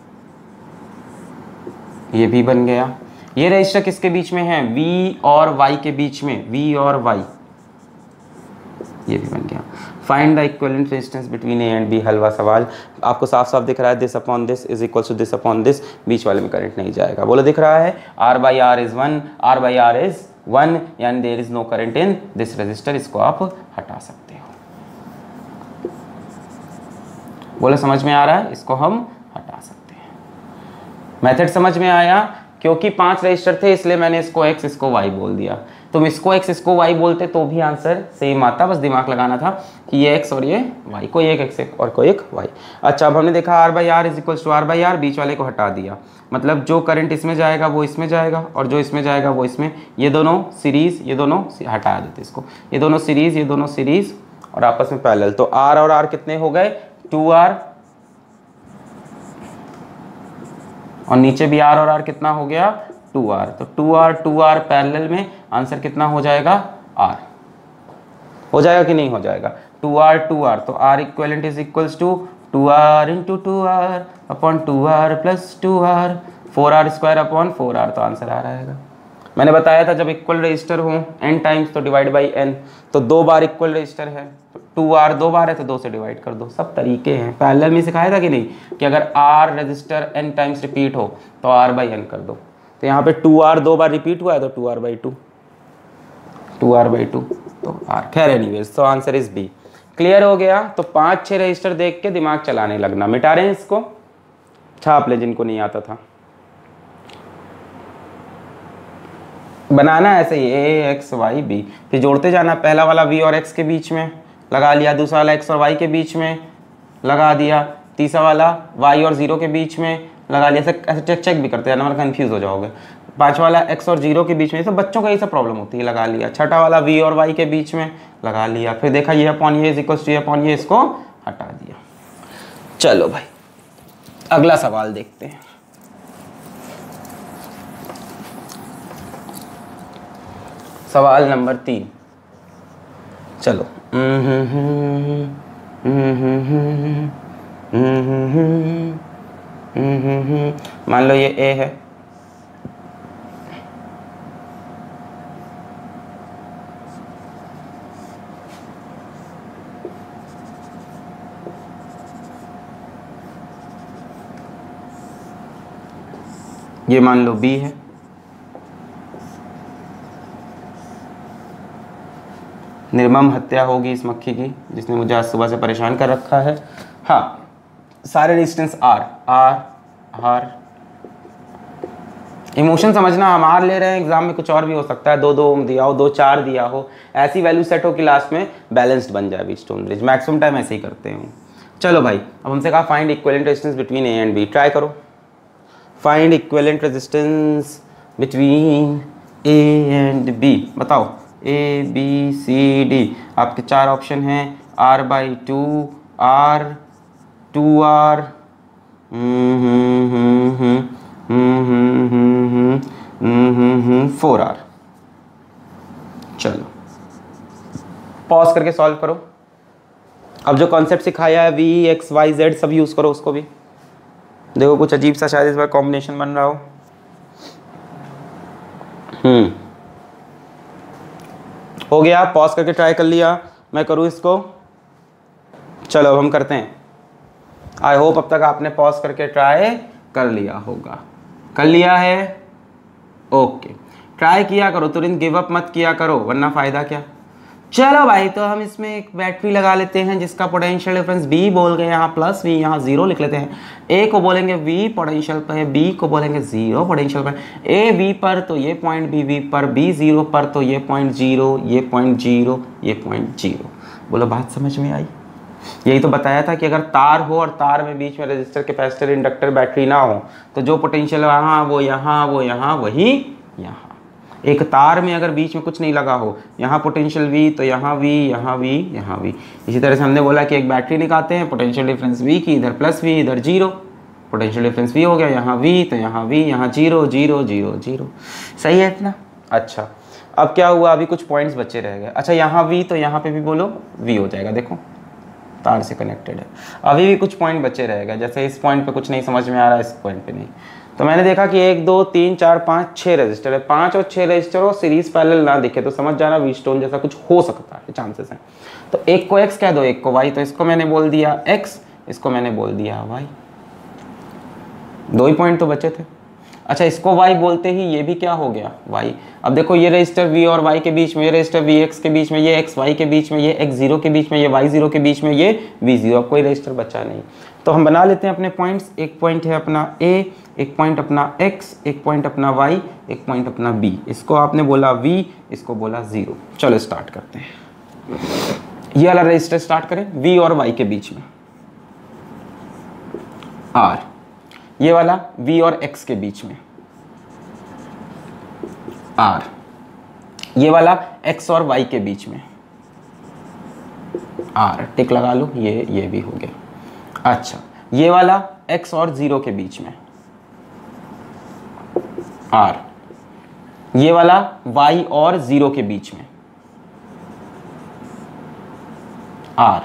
ये भी बन गया। ये रजिस्टर किसके बीच में है, V और Y के बीच में, V और Y, ये भी बन गया। Find the equivalent resistance between A and B. हलवा सवाल, आपको साफ साफ दिख रहा है, this upon this is equal to this upon this, बीच वाले में करंट नहीं जाएगा। बोलो दिख रहा है, R by R is 1, R by R is 1, यानी there is no current in this resistor, इसको आप हटा सकते हो। बोलो समझ में आ रहा है, इसको हम हटा सकते हैं। मेथड समझ में आया, क्योंकि 5 रजिस्टर थे इसलिए मैंने इसको X इसको Y बोल दिया। तुम इसको X इसको Y बोलते तो भी आंसर सेम आता, बस दिमाग लगाना था कि ये X और ये Y, कोई एक X और कोई एक Y। अच्छा अब हमने देखा R by R is equal to R by R, बीच वाले को हटा दिया, मतलब जो करंट इसमें जाएगा वो इसमें जाएगा और जो इसमें जाएगा वो इसमें, ये दोनों सीरीज, ये दोनों हटा देते इसको, ये दोनों सीरीज, ये दोनों सीरीज और आपस में पैरेलल। तो R और R कितने हो गए, 2R, और नीचे भी R और R कितना हो गया, 2R। तो 2R पैरेलल में आंसर कितना हो जाएगा, R हो जाएगा कि नहीं हो जाएगा, 2R। तो R equivalent is equals to 2R into 2R upon 2R plus 2R, 4R square upon 4R, तो आंसर आ रहेगा। मैंने बताया था जब इक्वल रजिस्टर हो n टाइम्स तो डिवाइड बाई n, तो 2 बार इक्वल रजिस्टर है, 2R 2 बार है तो 2 से डिवाइड कर दो। सब तरीके हैं, पैरेलल में सिखाया था कि नहीं, कि अगर R resistor n times repeat हो तो R बाई n कर दो। तो यहाँ पे 2R 2 बार रिपीट हुआ है तो 2R बाई 2, 2R बाई 2 तो R। खैर एनीवेज, तो आंसर इज बी। क्लियर हो गया। तो 5-6 रजिस्टर देख के दिमाग चलाने लगना। मिटा रहे हैं इसको, छाप ले जिनको नहीं आता था। बनाना ऐसे ही A X Y B, फिर जोड़ते जाना। पहला वाला V और X के बीच में लगा लिया, दूसरा वाला X और Y के बीच में लगा दिया, तीसरा वाला Y और 0 के बीच में लगा लिया। ऐसे चेक भी करते हैं, नंबर कंफ्यूज हो जाओगे। पांचवा वाला X और 0 के बीच में, सब बच्चों का ये सब प्रॉब्लम होती है, लगा लिया। छठा वाला V और Y के बीच में लगा लिया, फिर देखा ये अपॉन ये इज इक्वल्स टू ये अपॉन ये, इसको हटा दिया। चलो भाई अगला सवाल देखते हैं। सवाल नंबर 3, चलो। मान लो ये A है, ये मान लो B है, निर्मम हत्या होगी इस मक्खी की जिसने मुझे आज सुबह से परेशान कर रखा है। हाँ, सारे resistance R R R। Emotion समझना, हम R ले रहे हैं, एग्जाम में कुछ और भी हो सकता है, 2-2 ओम दिया हो, 2-4 दिया हो, ऐसी वैल्यू सेट हो कि लास्ट में बैलेंस्ड बन जाए व्हीटस्टोन ब्रिज। मैक्सिमम टाइम ऐसे ही करते हैं। चलो भाई, अब हमसे कहा find equivalent resistance between A and B। Try करो, find equivalent resistance between A and B। बताओ, A B C D, आपके 4 ऑप्शन हैं, R by 2 R 2R 4R। चलो पॉज करके सॉल्व करो। अब जो कॉन्सेप्ट सिखाया है V X Y Z सब यूज करो उसको भी। देखो कुछ अजीब सा शायद इस बार कॉम्बिनेशन बन रहा हो। हो गया, पॉज करके ट्राई कर लिया। मैं करूँ इसको, चलो अब हम करते हैं। आई होप अब तक आपने पॉज करके ट्राई कर लिया होगा। कर लिया है, ओके। ट्राई किया करो, तुरंत गिव अप मत किया करो, वरना फ़ायदा क्या। चलो भाई, तो हम इसमें एक बैटरी लगा लेते हैं जिसका पोटेंशियल डिफरेंस B बोल गए, यहाँ प्लस V, यहाँ 0 लिख लेते हैं। A को बोलेंगे V पोटेंशियल पर है, B को बोलेंगे 0 पोटेंशियल पर। A V पर तो ये पॉइंट B V पर, B 0 पर तो ये पॉइंट 0, ये पॉइंट 0, ये पॉइंट 0। बोलो बात समझ में आई। यही तो बताया था कि अगर तार हो और तार में बीच में रेजिस्टर, कैपेसिटर, इंडक्टर, बैटरी ना हो तो जो पोटेंशियल वहाँ वो यहाँ, वो यहाँ, वही यहाँ। एक तार में अगर बीच में कुछ नहीं लगा हो, यहाँ पोटेंशियल V तो यहाँ V, यहाँ V, यहाँ V। इसी तरह से हमने बोला कि एक बैटरी निकालते हैं, पोटेंशियल डिफरेंस V की, इधर प्लस V इधर 0, पोटेंशियल डिफरेंस V हो गया, यहाँ V तो यहाँ V, यहाँ 0 0 0 0। सही है इतना? अच्छा, अब क्या हुआ, अभी कुछ पॉइंट्स बचे रह गए। अच्छा यहाँ V तो यहाँ पे भी बोलो V हो जाएगा, देखो तार से कनेक्टेड है। अभी भी कुछ पॉइंट बचे रह गए, जैसे इस पॉइंट पे कुछ नहीं समझ में आ रहा है, इस पॉइंट पे नहीं। तो मैंने देखा कि 1 2 3 4 5 6 रजिस्टर है, 5 और 6 रजिस्टर और सीरीज पैरेलल ना दिखे तो समझ जाना वी स्टोन जैसा कुछ हो सकता है, चांसेस हैं। तो एक को x कह दो, एक को y, तो इसको मैंने बोल दिया x, इसको मैंने बोल दिया y। 2 ही पॉइंट तो बचे थे। अच्छा, इसको y बोलते ही ये भी क्या हो गया y। अब देखो ये रजिस्टर v और y के बीच में, ये रजिस्टर vx के बीच में, ये xy के बीच में, ये x0 के बीच में, ये y0 के बीच में, ये v0। अब कोई रजिस्टर बचा नहीं, तो हम बना लेते हैं अपने पॉइंट्स। एक पॉइंट है अपना a, एक पॉइंट अपना x, एक पॉइंट अपना y, एक पॉइंट अपना b। इसको आपने बोला v, इसको बोला 0। चलो स्टार्ट करते हैं। ये वाला रजिस्टर स्टार्ट करें v और y के बीच में r, ये वाला v और x के बीच में r, ये वाला x और y के बीच में r, टिक लगा लो, ये भी हो गया। अच्छा, ये वाला x और 0 के बीच में r, ये वाला y और 0 के बीच में r,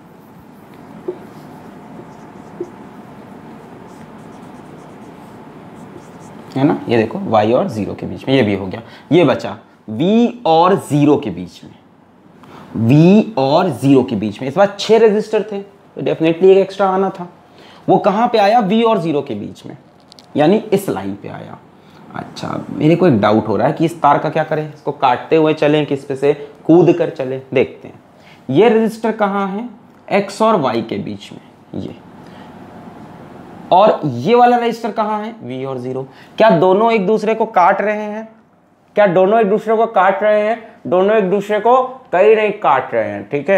है ना, ये देखो y और 0 के बीच में, ये भी हो गया। ये बचा v और 0 के बीच में, v और 0 के बीच में। इस बार 6 रजिस्टर थे तो डेफिनेटली एक एक्स्ट्रा आना था। वो कहाँ पे आया? v और 0 के बीच में, यानी इस लाइन पे आया। अच्छा, मेरे को एक डाउट हो रहा है कि इस तार का क्या करें, इसको काटते हुए चलें कि इस पे से कूद कर चले। देखते हैं ये रजिस्टर कहाँ है, x और y के बीच में ये, और ये वाला रजिस्टर कहाँ है, v और 0। क्या दोनों एक दूसरे को काट रहे हैं? क्या दोनों एक दूसरे को काट रहे हैं? दोनों एक दूसरे को कहीं नहीं काट रहे हैं, ठीक है।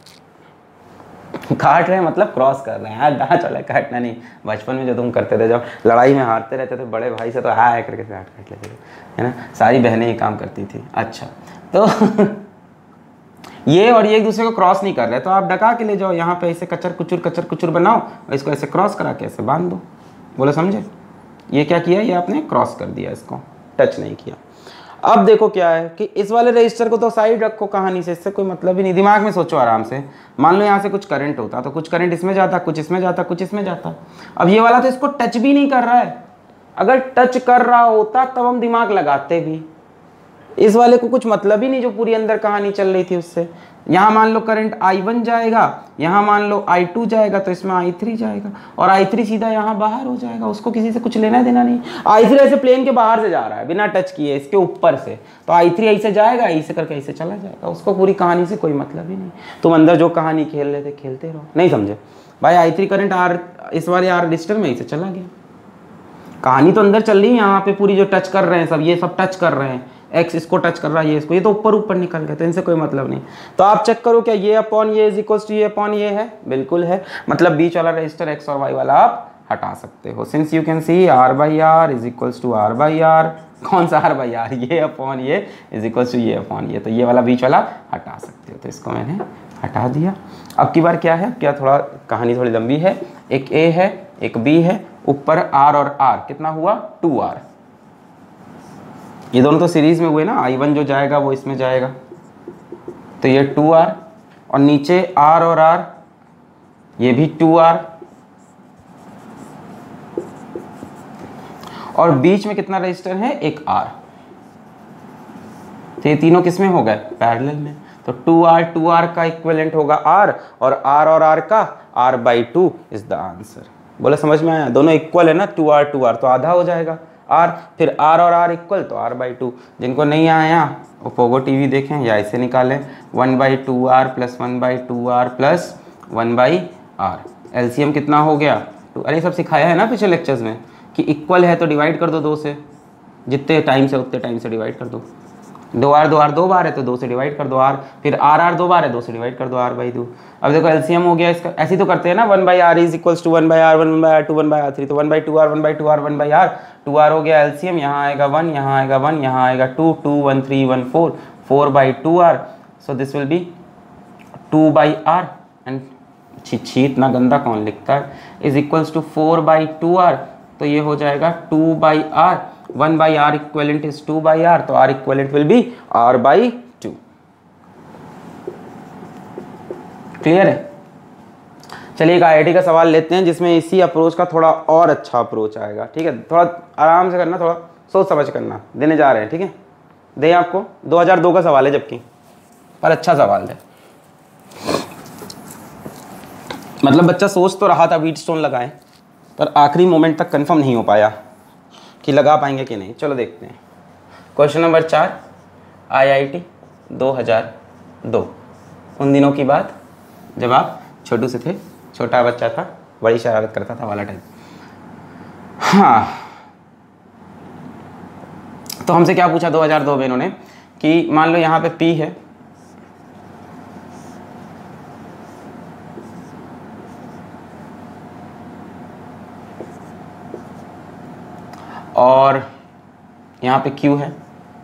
काट रहे हैं मतलब क्रॉस कर रहे हैं। यार कहाँ चला, काटना नहीं। बचपन में जो तुम करते थे, जब लड़ाई में हारते रहते थे बड़े भाई से, तो हाँ करके काट लेते थे, है ना। सारी बहनें ये काम करती थी। अच्छा, तो ये और ये एक दूसरे को क्रॉस नहीं कर रहे, तो आप डका के ले जाओ यहाँ पे, ऐसे कचर कुचुर बनाओ और इसको ऐसे क्रॉस करा के ऐसे बांध दो। बोले समझे? ये क्या किया, ये आपने क्रॉस कर दिया, इसको टच नहीं किया। अब देखो क्या है कि इस वाले रजिस्टर को तो साइड रखो कहानी से, इससे कोई मतलब ही नहीं। दिमाग में सोचो आराम से। मान लो यहाँ से कुछ करंट होता तो कुछ करंट इसमें जाता, कुछ इसमें जाता, कुछ इसमें जाता। अब ये वाला तो इसको टच भी नहीं कर रहा है। अगर टच कर रहा होता तब हम दिमाग लगाते भी। इस वाले को कुछ मतलब ही नहीं जो पूरी अंदर कहानी चल रही थी उससे। यहाँ मान लो करंट I1 जाएगा, यहाँ मान लो I2 जाएगा, तो इसमें I3 जाएगा और I3 सीधा यहाँ बाहर हो जाएगा। उसको किसी से कुछ लेना देना नहीं। I3 ऐसे प्लेन के बाहर से जा रहा है बिना टच किए, इसके ऊपर से, तो I3 ऐसे जाएगा, ऐसे करके ऐसे चला जाएगा। उसको पूरी कहानी से कोई मतलब ही नहीं। तुम अंदर जो कहानी खेल रहे थे खेलते रहो। नहीं समझे भाई? I3 करंट इस वाले रजिस्टर में ऐसे चला गया। कहानी तो अंदर चल रही है। यहाँ पे पूरी जो टच कर रहे हैं सब, ये सब टच कर रहे हैं। x इसको टच कर रहा है, ये इसको, ये तो ऊपर ऊपर निकल गया, तो इनसे कोई मतलब नहीं। तो आप चेक करो क्या ये अपॉन ये इज इक्वल्स टू ये अपॉन ये है? बिल्कुल है। मतलब बीच वाला रजिस्टर x और y वाला आप हटा सकते हो। Since you can see r by R is equals to r by R. कौन सा r बाई आर? ये अपॉन ये इज इक्वल्स टू ये अपॉन ये। तो ये वाला बीच वाला हटा सकते हो, तो इसको मैंने हटा दिया। अब की बार क्या है, क्या थोड़ा कहानी थोड़ी लंबी है। एक a है, एक b है, ऊपर r और r कितना हुआ 2r। ये दोनों तो सीरीज में हुए ना, I1 जो जाएगा वो इसमें जाएगा, तो ये 2r, और नीचे r और r, ये भी 2r, और बीच में कितना रजिस्टर है, एक r। तो ये तीनों किसमें हो गए, पैरेलल में। तो 2r का इक्विवेलेंट होगा r, और r का r/2 इज द आंसर। बोले समझ में आया? दोनों इक्वल है ना, 2r तो आधा हो जाएगा r, फिर r और r इक्वल तो r/2। जिनको नहीं आया वो पोगो टीवी देखें या ऐसे निकालें, 1/2r plus 1/2r plus 1/r। LCM कितना हो गया 2। अरे सब सिखाया है ना पिछले लेक्चर्स में कि इक्वल है तो डिवाइड कर दो 2 से, जितने टाइम से उतने टाइम से डिवाइड कर दो। 2 R दो बार है तो 2 से डिवाइड कर दो R, फिर R दो बार है 2 से डिवाइड कर दो R/2। अब देखो एलसीएम हो गया इसका, ऐसे तो करते हैं ना, 1/R is equals to 1/R 1/R 2 1/R 3, तो 1/2R 1/2R 1/R, 2R हो गया एलसीएम, यहाँ आएगा 1, यहाँ आएगा 1, यहाँ आएगा 2, 2 1 3 1 4, 4/2R, so this will be 2/R and छी इतना गंदा कौन लिखता है, इज इक्वल्स टू 4/2R, तो ये हो जाएगा 2/R, 1/R equivalent is 2/R, तो R equivalent will be R/2। Clear है? चलिए एक आईआईटी का सवाल लेते हैं जिसमें इसी अप्रोच का थोड़ा और अच्छा अप्रोच आएगा, ठीक है? थोड़ा आराम से करना, थोड़ा सोच समझ करना, देने जा रहे हैं, ठीक है? दें आपको 2002 का सवाल है जबकि, पर अच्छा सवाल है, मतलब बच्चा सोच तो रहा था बीट स्टोन लगाएं, पर आखिरी मोमेंट तक कंफर्म नहीं हो पाया कि लगा पाएंगे कि नहीं। चलो देखते हैं। क्वेश्चन नंबर 4, आईआईटी 2002, उन दिनों की बात जब आप छोटू से थे, छोटा बच्चा था, बड़ी शरारत करता था वाला टाइप। हाँ, तो हमसे क्या पूछा 2002 में इन्होंने कि मान लो यहाँ पे P है और यहाँ पे Q है,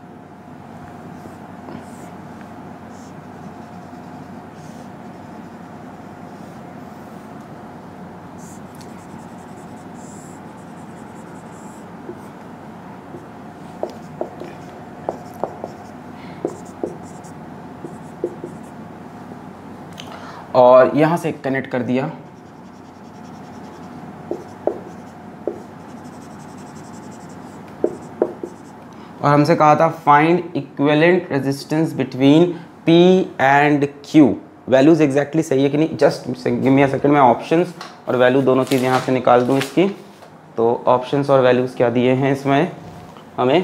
और यहाँ से कनेक्ट कर दिया, और हमसे कहा था find equivalent resistance between P and Q। Values exactly सही है कि नहीं, just give me a second, मैं ऑप्शंस और वैल्यू दोनों चीज़ यहाँ से निकाल दूँ इसकी। तो ऑप्शंस और वैल्यूज़ क्या दिए हैं इसमें हमें,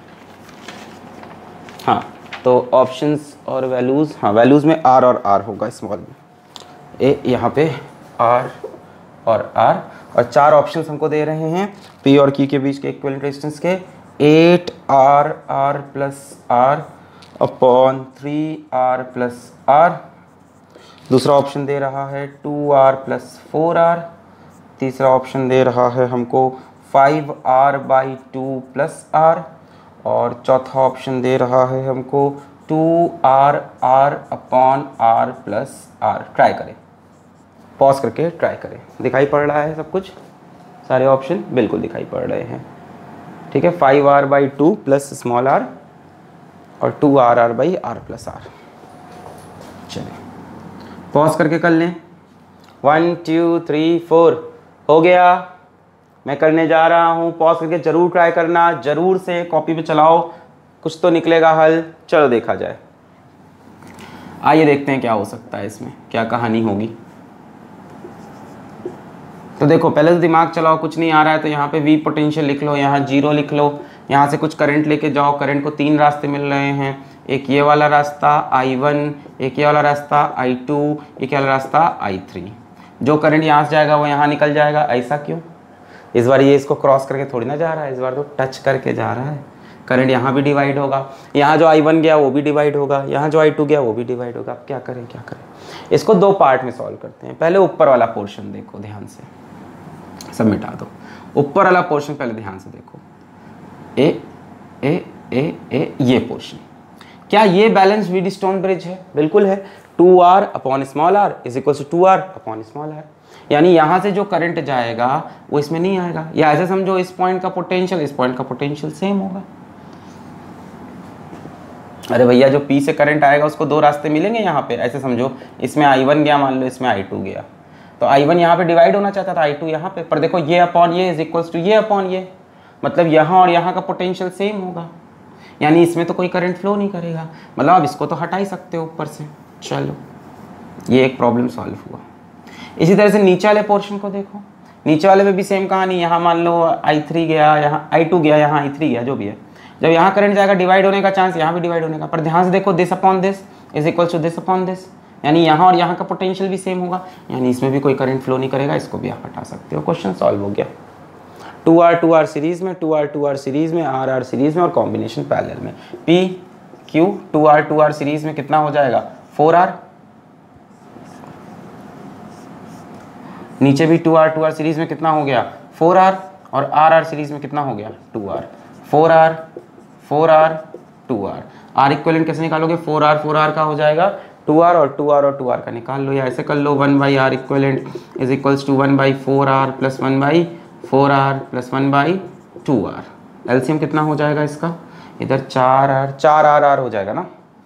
हाँ, तो ऑप्शंस और वैल्यूज़, हाँ वैल्यूज़ में R और R होगा स्मॉल में, ए यहाँ पे R और R, और 4 ऑप्शंस हमको दे रहे हैं P और Q के बीच के इक्विवेलेंट रेजिस्टेंस के, 8R plus R upon 3R plus R। दूसरा ऑप्शन दे रहा है 2R प्लस 4R। तीसरा ऑप्शन दे रहा है हमको 5R/2 प्लस R। और चौथा ऑप्शन दे रहा है हमको 2R upon R plus R। Try करें, पॉज करके ट्राई करें। दिखाई पड़ रहा है सब कुछ, सारे ऑप्शन बिल्कुल दिखाई पड़ रहे हैं, ठीक है? 5R/2 प्लस स्मॉल r और 2R/R प्लस R। चलिए पॉज करके कर लें, 1 2 3 4 हो गया। मैं करने जा रहा हूँ, पॉज करके ज़रूर ट्राई करना, ज़रूर से कॉपी पे चलाओ, कुछ तो निकलेगा हल। चलो देखा जाए, आइए देखते हैं क्या हो सकता है इसमें, क्या कहानी होगी। तो देखो पहले तो दिमाग चलाओ, कुछ नहीं आ रहा है तो यहाँ पे V पोटेंशियल लिख लो, यहाँ 0 लिख लो, यहाँ से कुछ करंट लेके जाओ। करंट को 3 रास्ते मिल रहे हैं, एक ये वाला रास्ता I1, एक ये वाला रास्ता I2, एक ये वाला रास्ता I3। जो करंट यहाँ से जाएगा वो यहाँ निकल जाएगा। ऐसा क्यों? इस बार ये इसको क्रॉस करके थोड़ी ना जा रहा है, इस बार तो टच करके जा रहा है। करंट यहाँ भी डिवाइड होगा, यहाँ जो I1 गया वो भी डिवाइड होगा, यहाँ जो I2 गया वो भी डिवाइड होगा। अब क्या करें क्या करें? इसको 2 पार्ट में सॉल्व करते हैं। पहले ऊपर वाला पोर्शन देखो ध्यान से, सब मिटा दो। ऊपर वाला पोर्शन पहले ध्यान से देखो, ए ये पोर्शन, क्या ये बैलेंस व्हीटस्टोन ब्रिज है? बिल्कुल है। 2R upon small r is equal to 2R upon small r, यानी यहाँ से जो करंट जाएगा वो इसमें नहीं आएगा। या ऐसे समझो इस पॉइंट का पोटेंशियल इस पॉइंट का पोटेंशियल सेम होगा। अरे भैया जो P से करंट आएगा उसको 2 रास्ते मिलेंगे यहाँ पे। ऐसे समझो इसमें I1 गया, मान लो इसमें I2 गया, तो I1 यहाँ पे डिवाइड होना चाहता था, I2 यहाँ पे, पर देखो ये अपॉन ये इज इक्वल्स टू ये अपॉन ये, मतलब यहाँ और यहाँ का पोटेंशियल सेम होगा, यानी इसमें तो कोई करंट फ्लो नहीं करेगा। मतलब आप इसको तो हटा ही सकते हो ऊपर से। चलो ये एक प्रॉब्लम सॉल्व हुआ। इसी तरह से नीचे वाले पोर्शन को देखो, नीचे वाले में भी सेम कहानी। यहाँ मान लो I3 गया, यहाँ I2 गया, यहाँ I3 गया, जो भी है। जब यहाँ करंट जाएगा डिवाइड होने का चांस, यहाँ भी डिवाइड होने का, पर ध्यान से देखो this upon this is equals to this upon this, यानी यहाँ और यहाँ का पोटेंशियल भी सेम होगा, यानी इसमें भी कोई करंट फ्लो नहीं करेगा। इसको भी आप हटा सकते हो। क्वेश्चन सॉल्व हो गया। 2R सीरीज में, 2R सीरीज में, R सीरीज में और कॉम्बिनेशन पैरेलल में। P क्यू, 2R सीरीज में कितना हो जाएगा 4R, नीचे भी 2R सीरीज में कितना हो गया 4R, और RR सीरीज में कितना हो गया 2R, 4R 2R। R equivalent कैसे निकालोगे, 4R का हो जाएगा 2R और 2R का निकाल लो, या ऐसे कर लो 1/R equivalent is equals to 1/4R plus 1/4R plus 1/2R। LCM कितना हो जाएगा इसका, इधर 4R हो जाएगा ना,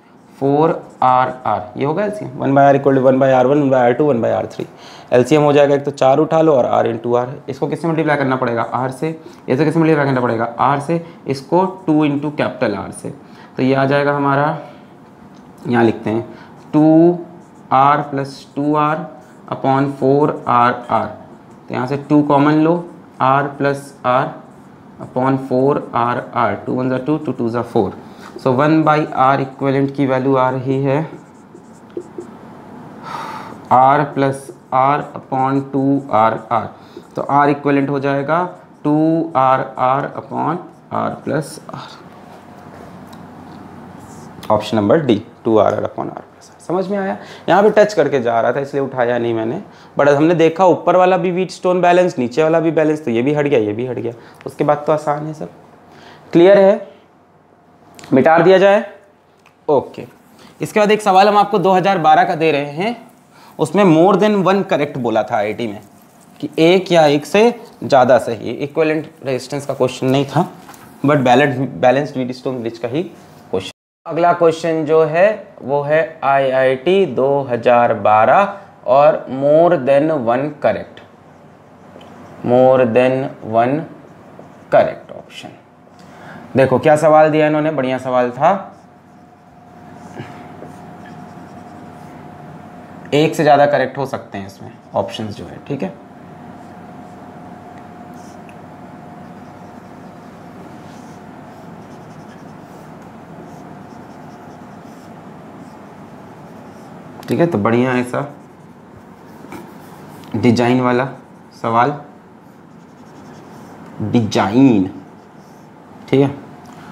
4R ये होगा LCM, 1/R equal to 1/R1 1/R2 1/R3। LCM हो जाएगा, एक तो 4 उठा लो और R इंटू R, इसको किससे मल्टीप्लाई करना पड़ेगा R से, ऐसे किससे मल्टीप्लाई करना पड़ेगा R से, इसको 2 इंटू कैपिटल R से, तो ये आ जाएगा हमारा, यहाँ लिखते हैं 2R plus 2R upon 4R, तो यहाँ से 2 कॉमन लो, R plus R upon 4R, 2 1 2 2 2 4, so 1/R equivalent की वैल्यू आ रही है R plus R upon 2RR, तो R इक्वलेंट हो जाएगा 2RR upon R plus R, option number D 2RR upon R plus R। समझ में आया, यहाँ पे टच करके जा रहा था इसलिए उठाया नहीं मैंने, बट हमने देखा ऊपर वाला भी व्हीट स्टोन बैलेंस, नीचे वाला भी बैलेंस, तो ये भी हट गया ये भी हट गया, उसके बाद तो आसान है सब। क्लियर है, मिटा दिया जाए, ओके। इसके बाद एक सवाल हम आपको 2012 का दे रहे हैं, उसमें मोर देन 1 करेक्ट बोला था आईआईटी में कि एक या एक से ज़्यादा सही, इक्विवेलेंट रेजिस्टेंस का क्वेश्चन नहीं था, but balanced Wheatstone bridge का ही क्वेश्चन। अगला क्वेश्चन जो है वो है आईआईटी 2012 और more than 1 correct, more than 1 correct option. देखो क्या सवाल दिया इन्होंने, बढ़िया सवाल था, एक से ज़्यादा करेक्ट हो सकते हैं इसमें ऑप्शंस जो है, ठीक है। ठीक है, तो बढ़िया ऐसा डिजाइन वाला सवाल, डिजाइन, ठीक है।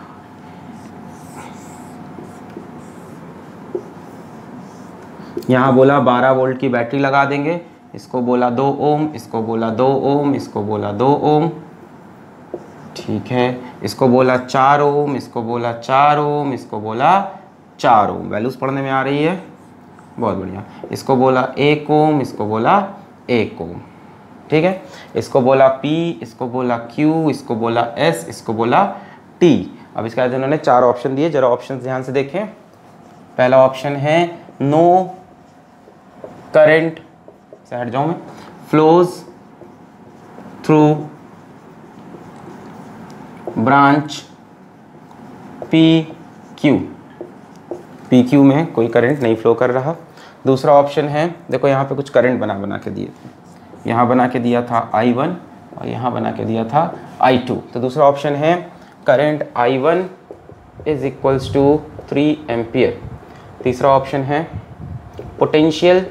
यहाँ बोला 12 वोल्ट की बैटरी लगा देंगे, इसको बोला 2 ओम, इसको बोला 2 ओम, इसको बोला 2 ओम, ठीक है। इसको बोला 4 ओम, इसको बोला 4 ओम, इसको बोला 4 ओम, वैल्यूज पढ़ने में आ रही है, बहुत बढ़िया। इसको बोला 1 ओम, इसको बोला 1 ओम, ठीक है। इसको बोला P, इसको बोला Q, इसको बोला S, इसको बोला T। अब इसके बाद इन्होंने 4 ऑप्शन दिए, जरा ऑप्शन ध्यान से देखें। पहला ऑप्शन है नो करंट से हट जाऊं मैं, फ्लोज थ्रू ब्रांच PQ में कोई करंट नहीं फ्लो कर रहा। दूसरा ऑप्शन है, देखो यहाँ पे कुछ करंट बना के दिए थे, यहाँ बना के दिया था I1 और यहाँ बना के दिया था I2, तो दूसरा ऑप्शन है current I1 is equals to 3 ampere. तीसरा ऑप्शन है potential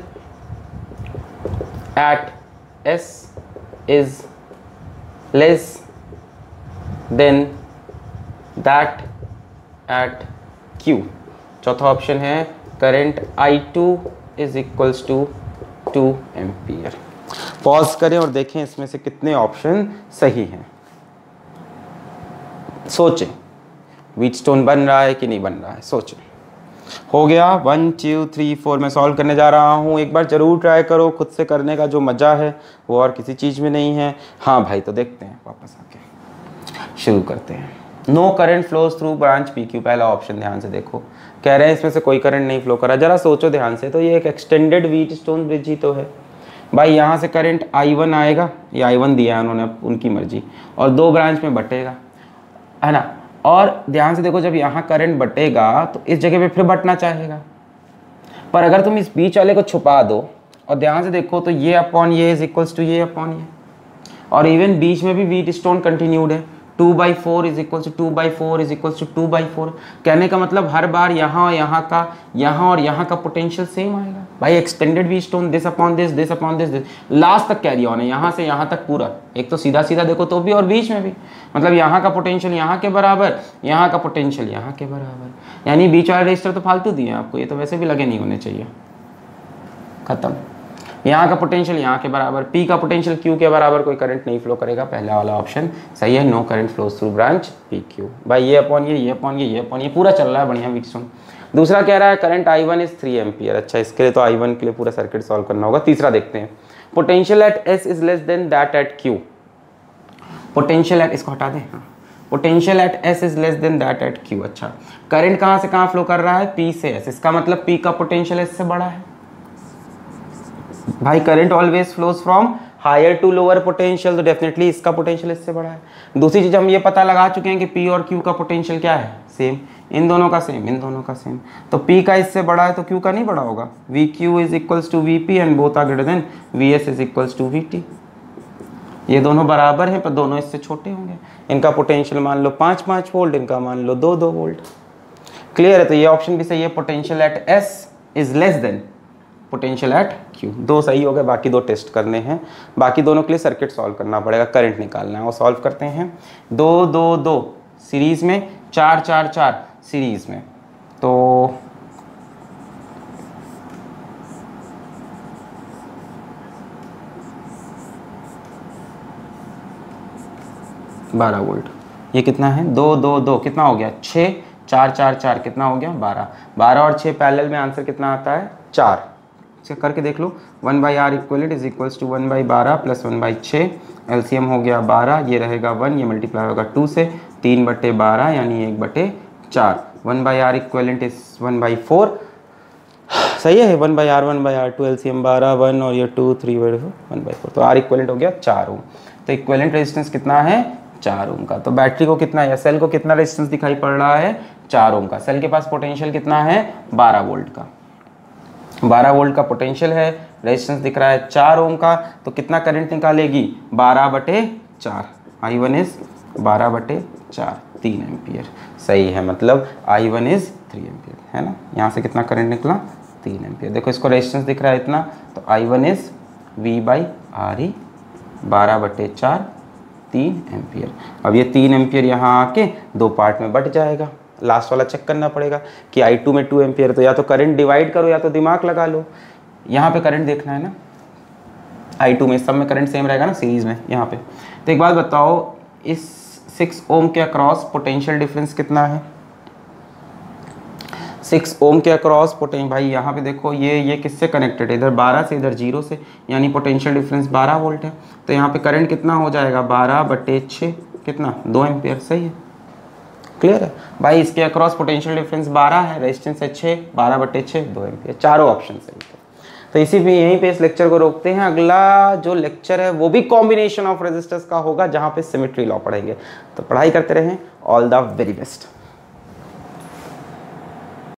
at S is less than that at Q। चौथा ऑप्शन है current I2 is equals to 2 ampere. Pause करें और देखें इसमें से कितने ऑप्शन सही हैं, सोचें व्हीट स्टोन बन रहा है कि नहीं बन रहा है, सोचें। हो गया 1 2 3 4, मैं सॉल्व करने जा रहा हूँ, एक बार ज़रूर ट्राई करो, खुद से करने का जो मज़ा है वो और किसी चीज़ में नहीं है। हाँ भाई, तो देखते हैं, वापस आके शुरू करते हैं। No current flows through branch PQ, पहला ऑप्शन ध्यान से देखो, कह रहे हैं इसमें से कोई करंट नहीं फ्लो करा, जरा सोचो ध्यान से, तो ये एक एक्सटेंडेड व्हीट स्टोन ब्रिज ही तो है भाई। यहाँ से करंट I1 आएगा, ये I1 दिया है उन्होंने, उनकी मर्जी, और 2 ब्रांच में बटेगा, है ना। और ध्यान से देखो, जब यहाँ करंट बटेगा तो इस जगह पे फिर बटना चाहेगा, पर अगर तुम इस बीच वाले को छुपा दो और ध्यान से देखो तो ये अपॉन ये इज इक्वल्स टू ये अपॉन ये, और इवन बीच में भी व्हीट स्टोन कंटिन्यूड है, 2/4 is equal to 2/4 is equal to 2/4। कहने का मतलब हर बार यहाँ और यहाँ का पोटेंशियल सेम आएगा भाई। Extended Wheatstone, this upon this last तक कैरी ऑन है, यहाँ से यहाँ तक पूरा। एक तो सीधा सीधा देखो तो भी और बीच में भी, मतलब यहाँ का पोटेंशियल यहाँ के बराबर, यहाँ का पोटेंशियल यहाँ के बराबर, यानी बीच वाले रेजिस्टर तो फालतू दिए आपको, ये तो वैसे भी लगे नहीं होने चाहिए। खत्म। यहाँ का पोटेंशियल यहाँ के बराबर, P का पोटेंशियल Q के बराबर, कोई करंट नहीं फ्लो करेगा, पहला वाला ऑप्शन सही है। No current flows through branch PQ। भाई ये अपॉन ये पूरा चल रहा है बढ़िया विक्सोन। दूसरा कह रहा है करंट I1 इज 3 एम्पियर। अच्छा, इसके लिए तो I1 के लिए पूरा सर्किट सॉल्व करना होगा। तीसरा देखते हैं, potential at S is less than that at Q। Potential at, इसको हटा दें, potential at S is less than that at Q। अच्छा, करंट कहाँ से कहाँ फ्लो कर रहा है? P से S, इसका मतलब P का पोटेंशियल S से बड़ा है। भाई current always flows from higher to lower potential, तो डेफिनेटली इसका पोटेंशियल इससे बड़ा है। दूसरी चीज हम ये पता लगा चुके हैं कि P और Q का पोटेंशियल क्या है? सेम। इन दोनों का सेम, तो P का इससे बड़ा है तो Q का नहीं बड़ा होगा। VQ is equals to VP and both are greater than VS is equals to VT। ये दोनों बराबर हैं पर दोनों इससे छोटे होंगे। इनका पोटेंशियल मान लो 5 वोल्ट, इनका मान लो 2 वोल्ट। क्लियर है? तो ये ऑप्शन भी सही है, potential at S is less than potential at Q। दो सही हो गए, बाकी दो टेस्ट करने हैं। बाकी दोनों के लिए सर्किट सॉल्व करना पड़ेगा, करंट निकालना है, वो सॉल्व करते हैं। 2 सीरीज में, 4 सीरीज में, तो बारह वोल्ट। ये कितना है? 2 कितना हो गया? 6, 4 कितना हो गया? 12 और 6 पैरेलल में, आंसर कितना आता है? 4। इसे करके देख लो, 1/R equivalent is equals to 1/12 plus 1/6, LCM हो गया 12, ये रहेगा 1, ये मल्टीप्लाई होगा 2 से, 3/12 यानी 1/4। 1/R इक्वलेंट इज 1/4, सही है। 1/R 1/R 2, एलसीएम 12, 1 और ये 2, 3/4, 1/4, तो R इक्वलेंट हो गया 4 ओम। तो इक्वलेंट रेजिस्टेंस कितना है? 4 ओम का। तो बैटरी को कितना या सेल को कितना रेजिस्टेंस दिखाई पड़ रहा है? 4 ओम का। सेल के पास पोटेंशियल कितना है? 12 वोल्ट का। 12 वोल्ट का पोटेंशियल है, रेजिस्टेंस दिख रहा है 4 ओम का, तो कितना करंट निकालेगी? 12/4। I1 is 12/4, 3 ampere. सही है, मतलब I1 इज 3 एम्पियर, है ना। यहाँ से कितना करंट निकला? 3 एम्पियर। देखो इसको रेजिस्टेंस दिख रहा है इतना, तो I1 इज V/RE 12/4, 3 एम्पियर। अब ये 3 एम्पियर यहाँ आके दो पार्ट में बट जाएगा। लास्ट वाला चेक करना पड़ेगा कि I2 में 2 एम्पियर, तो या तो करंट डिवाइड करो या तो दिमाग लगा लो। यहाँ पे करंट देखना है ना, I2 में सब में करंट सेम रहेगा ना सीरीज में यहाँ पे। तो एक बात बताओ, इस 6 ओम के अक्रॉस पोटेंशियल डिफरेंस कितना है? 6 ओम के अक्रॉस पोटेंशियल, भाई यहाँ पे देखो ये किससे कनेक्टेड है? इधर 12 से, इधर 0 से, यानी पोटेंशियल डिफरेंस 12 वोल्ट है। तो यहाँ पे करंट कितना हो जाएगा? 12/6, कितना? 2 एम्पियर। सही है, क्लियर है भाई। इसके अक्रॉस पोटेंशियल डिफरेंस 12 है, रेजिस्टेंस है 6, 12/6, 2 एम्पियर। चारों ऑप्शन सही है। तो इसी पे यहीं पे इस लेक्चर को रोकते हैं। अगला जो लेक्चर है वो भी कॉम्बिनेशन ऑफ रेजिस्टर्स का होगा, जहाँ पे सिमेट्री लॉ पढ़ेंगे। तो पढ़ाई करते रहें। All the very best.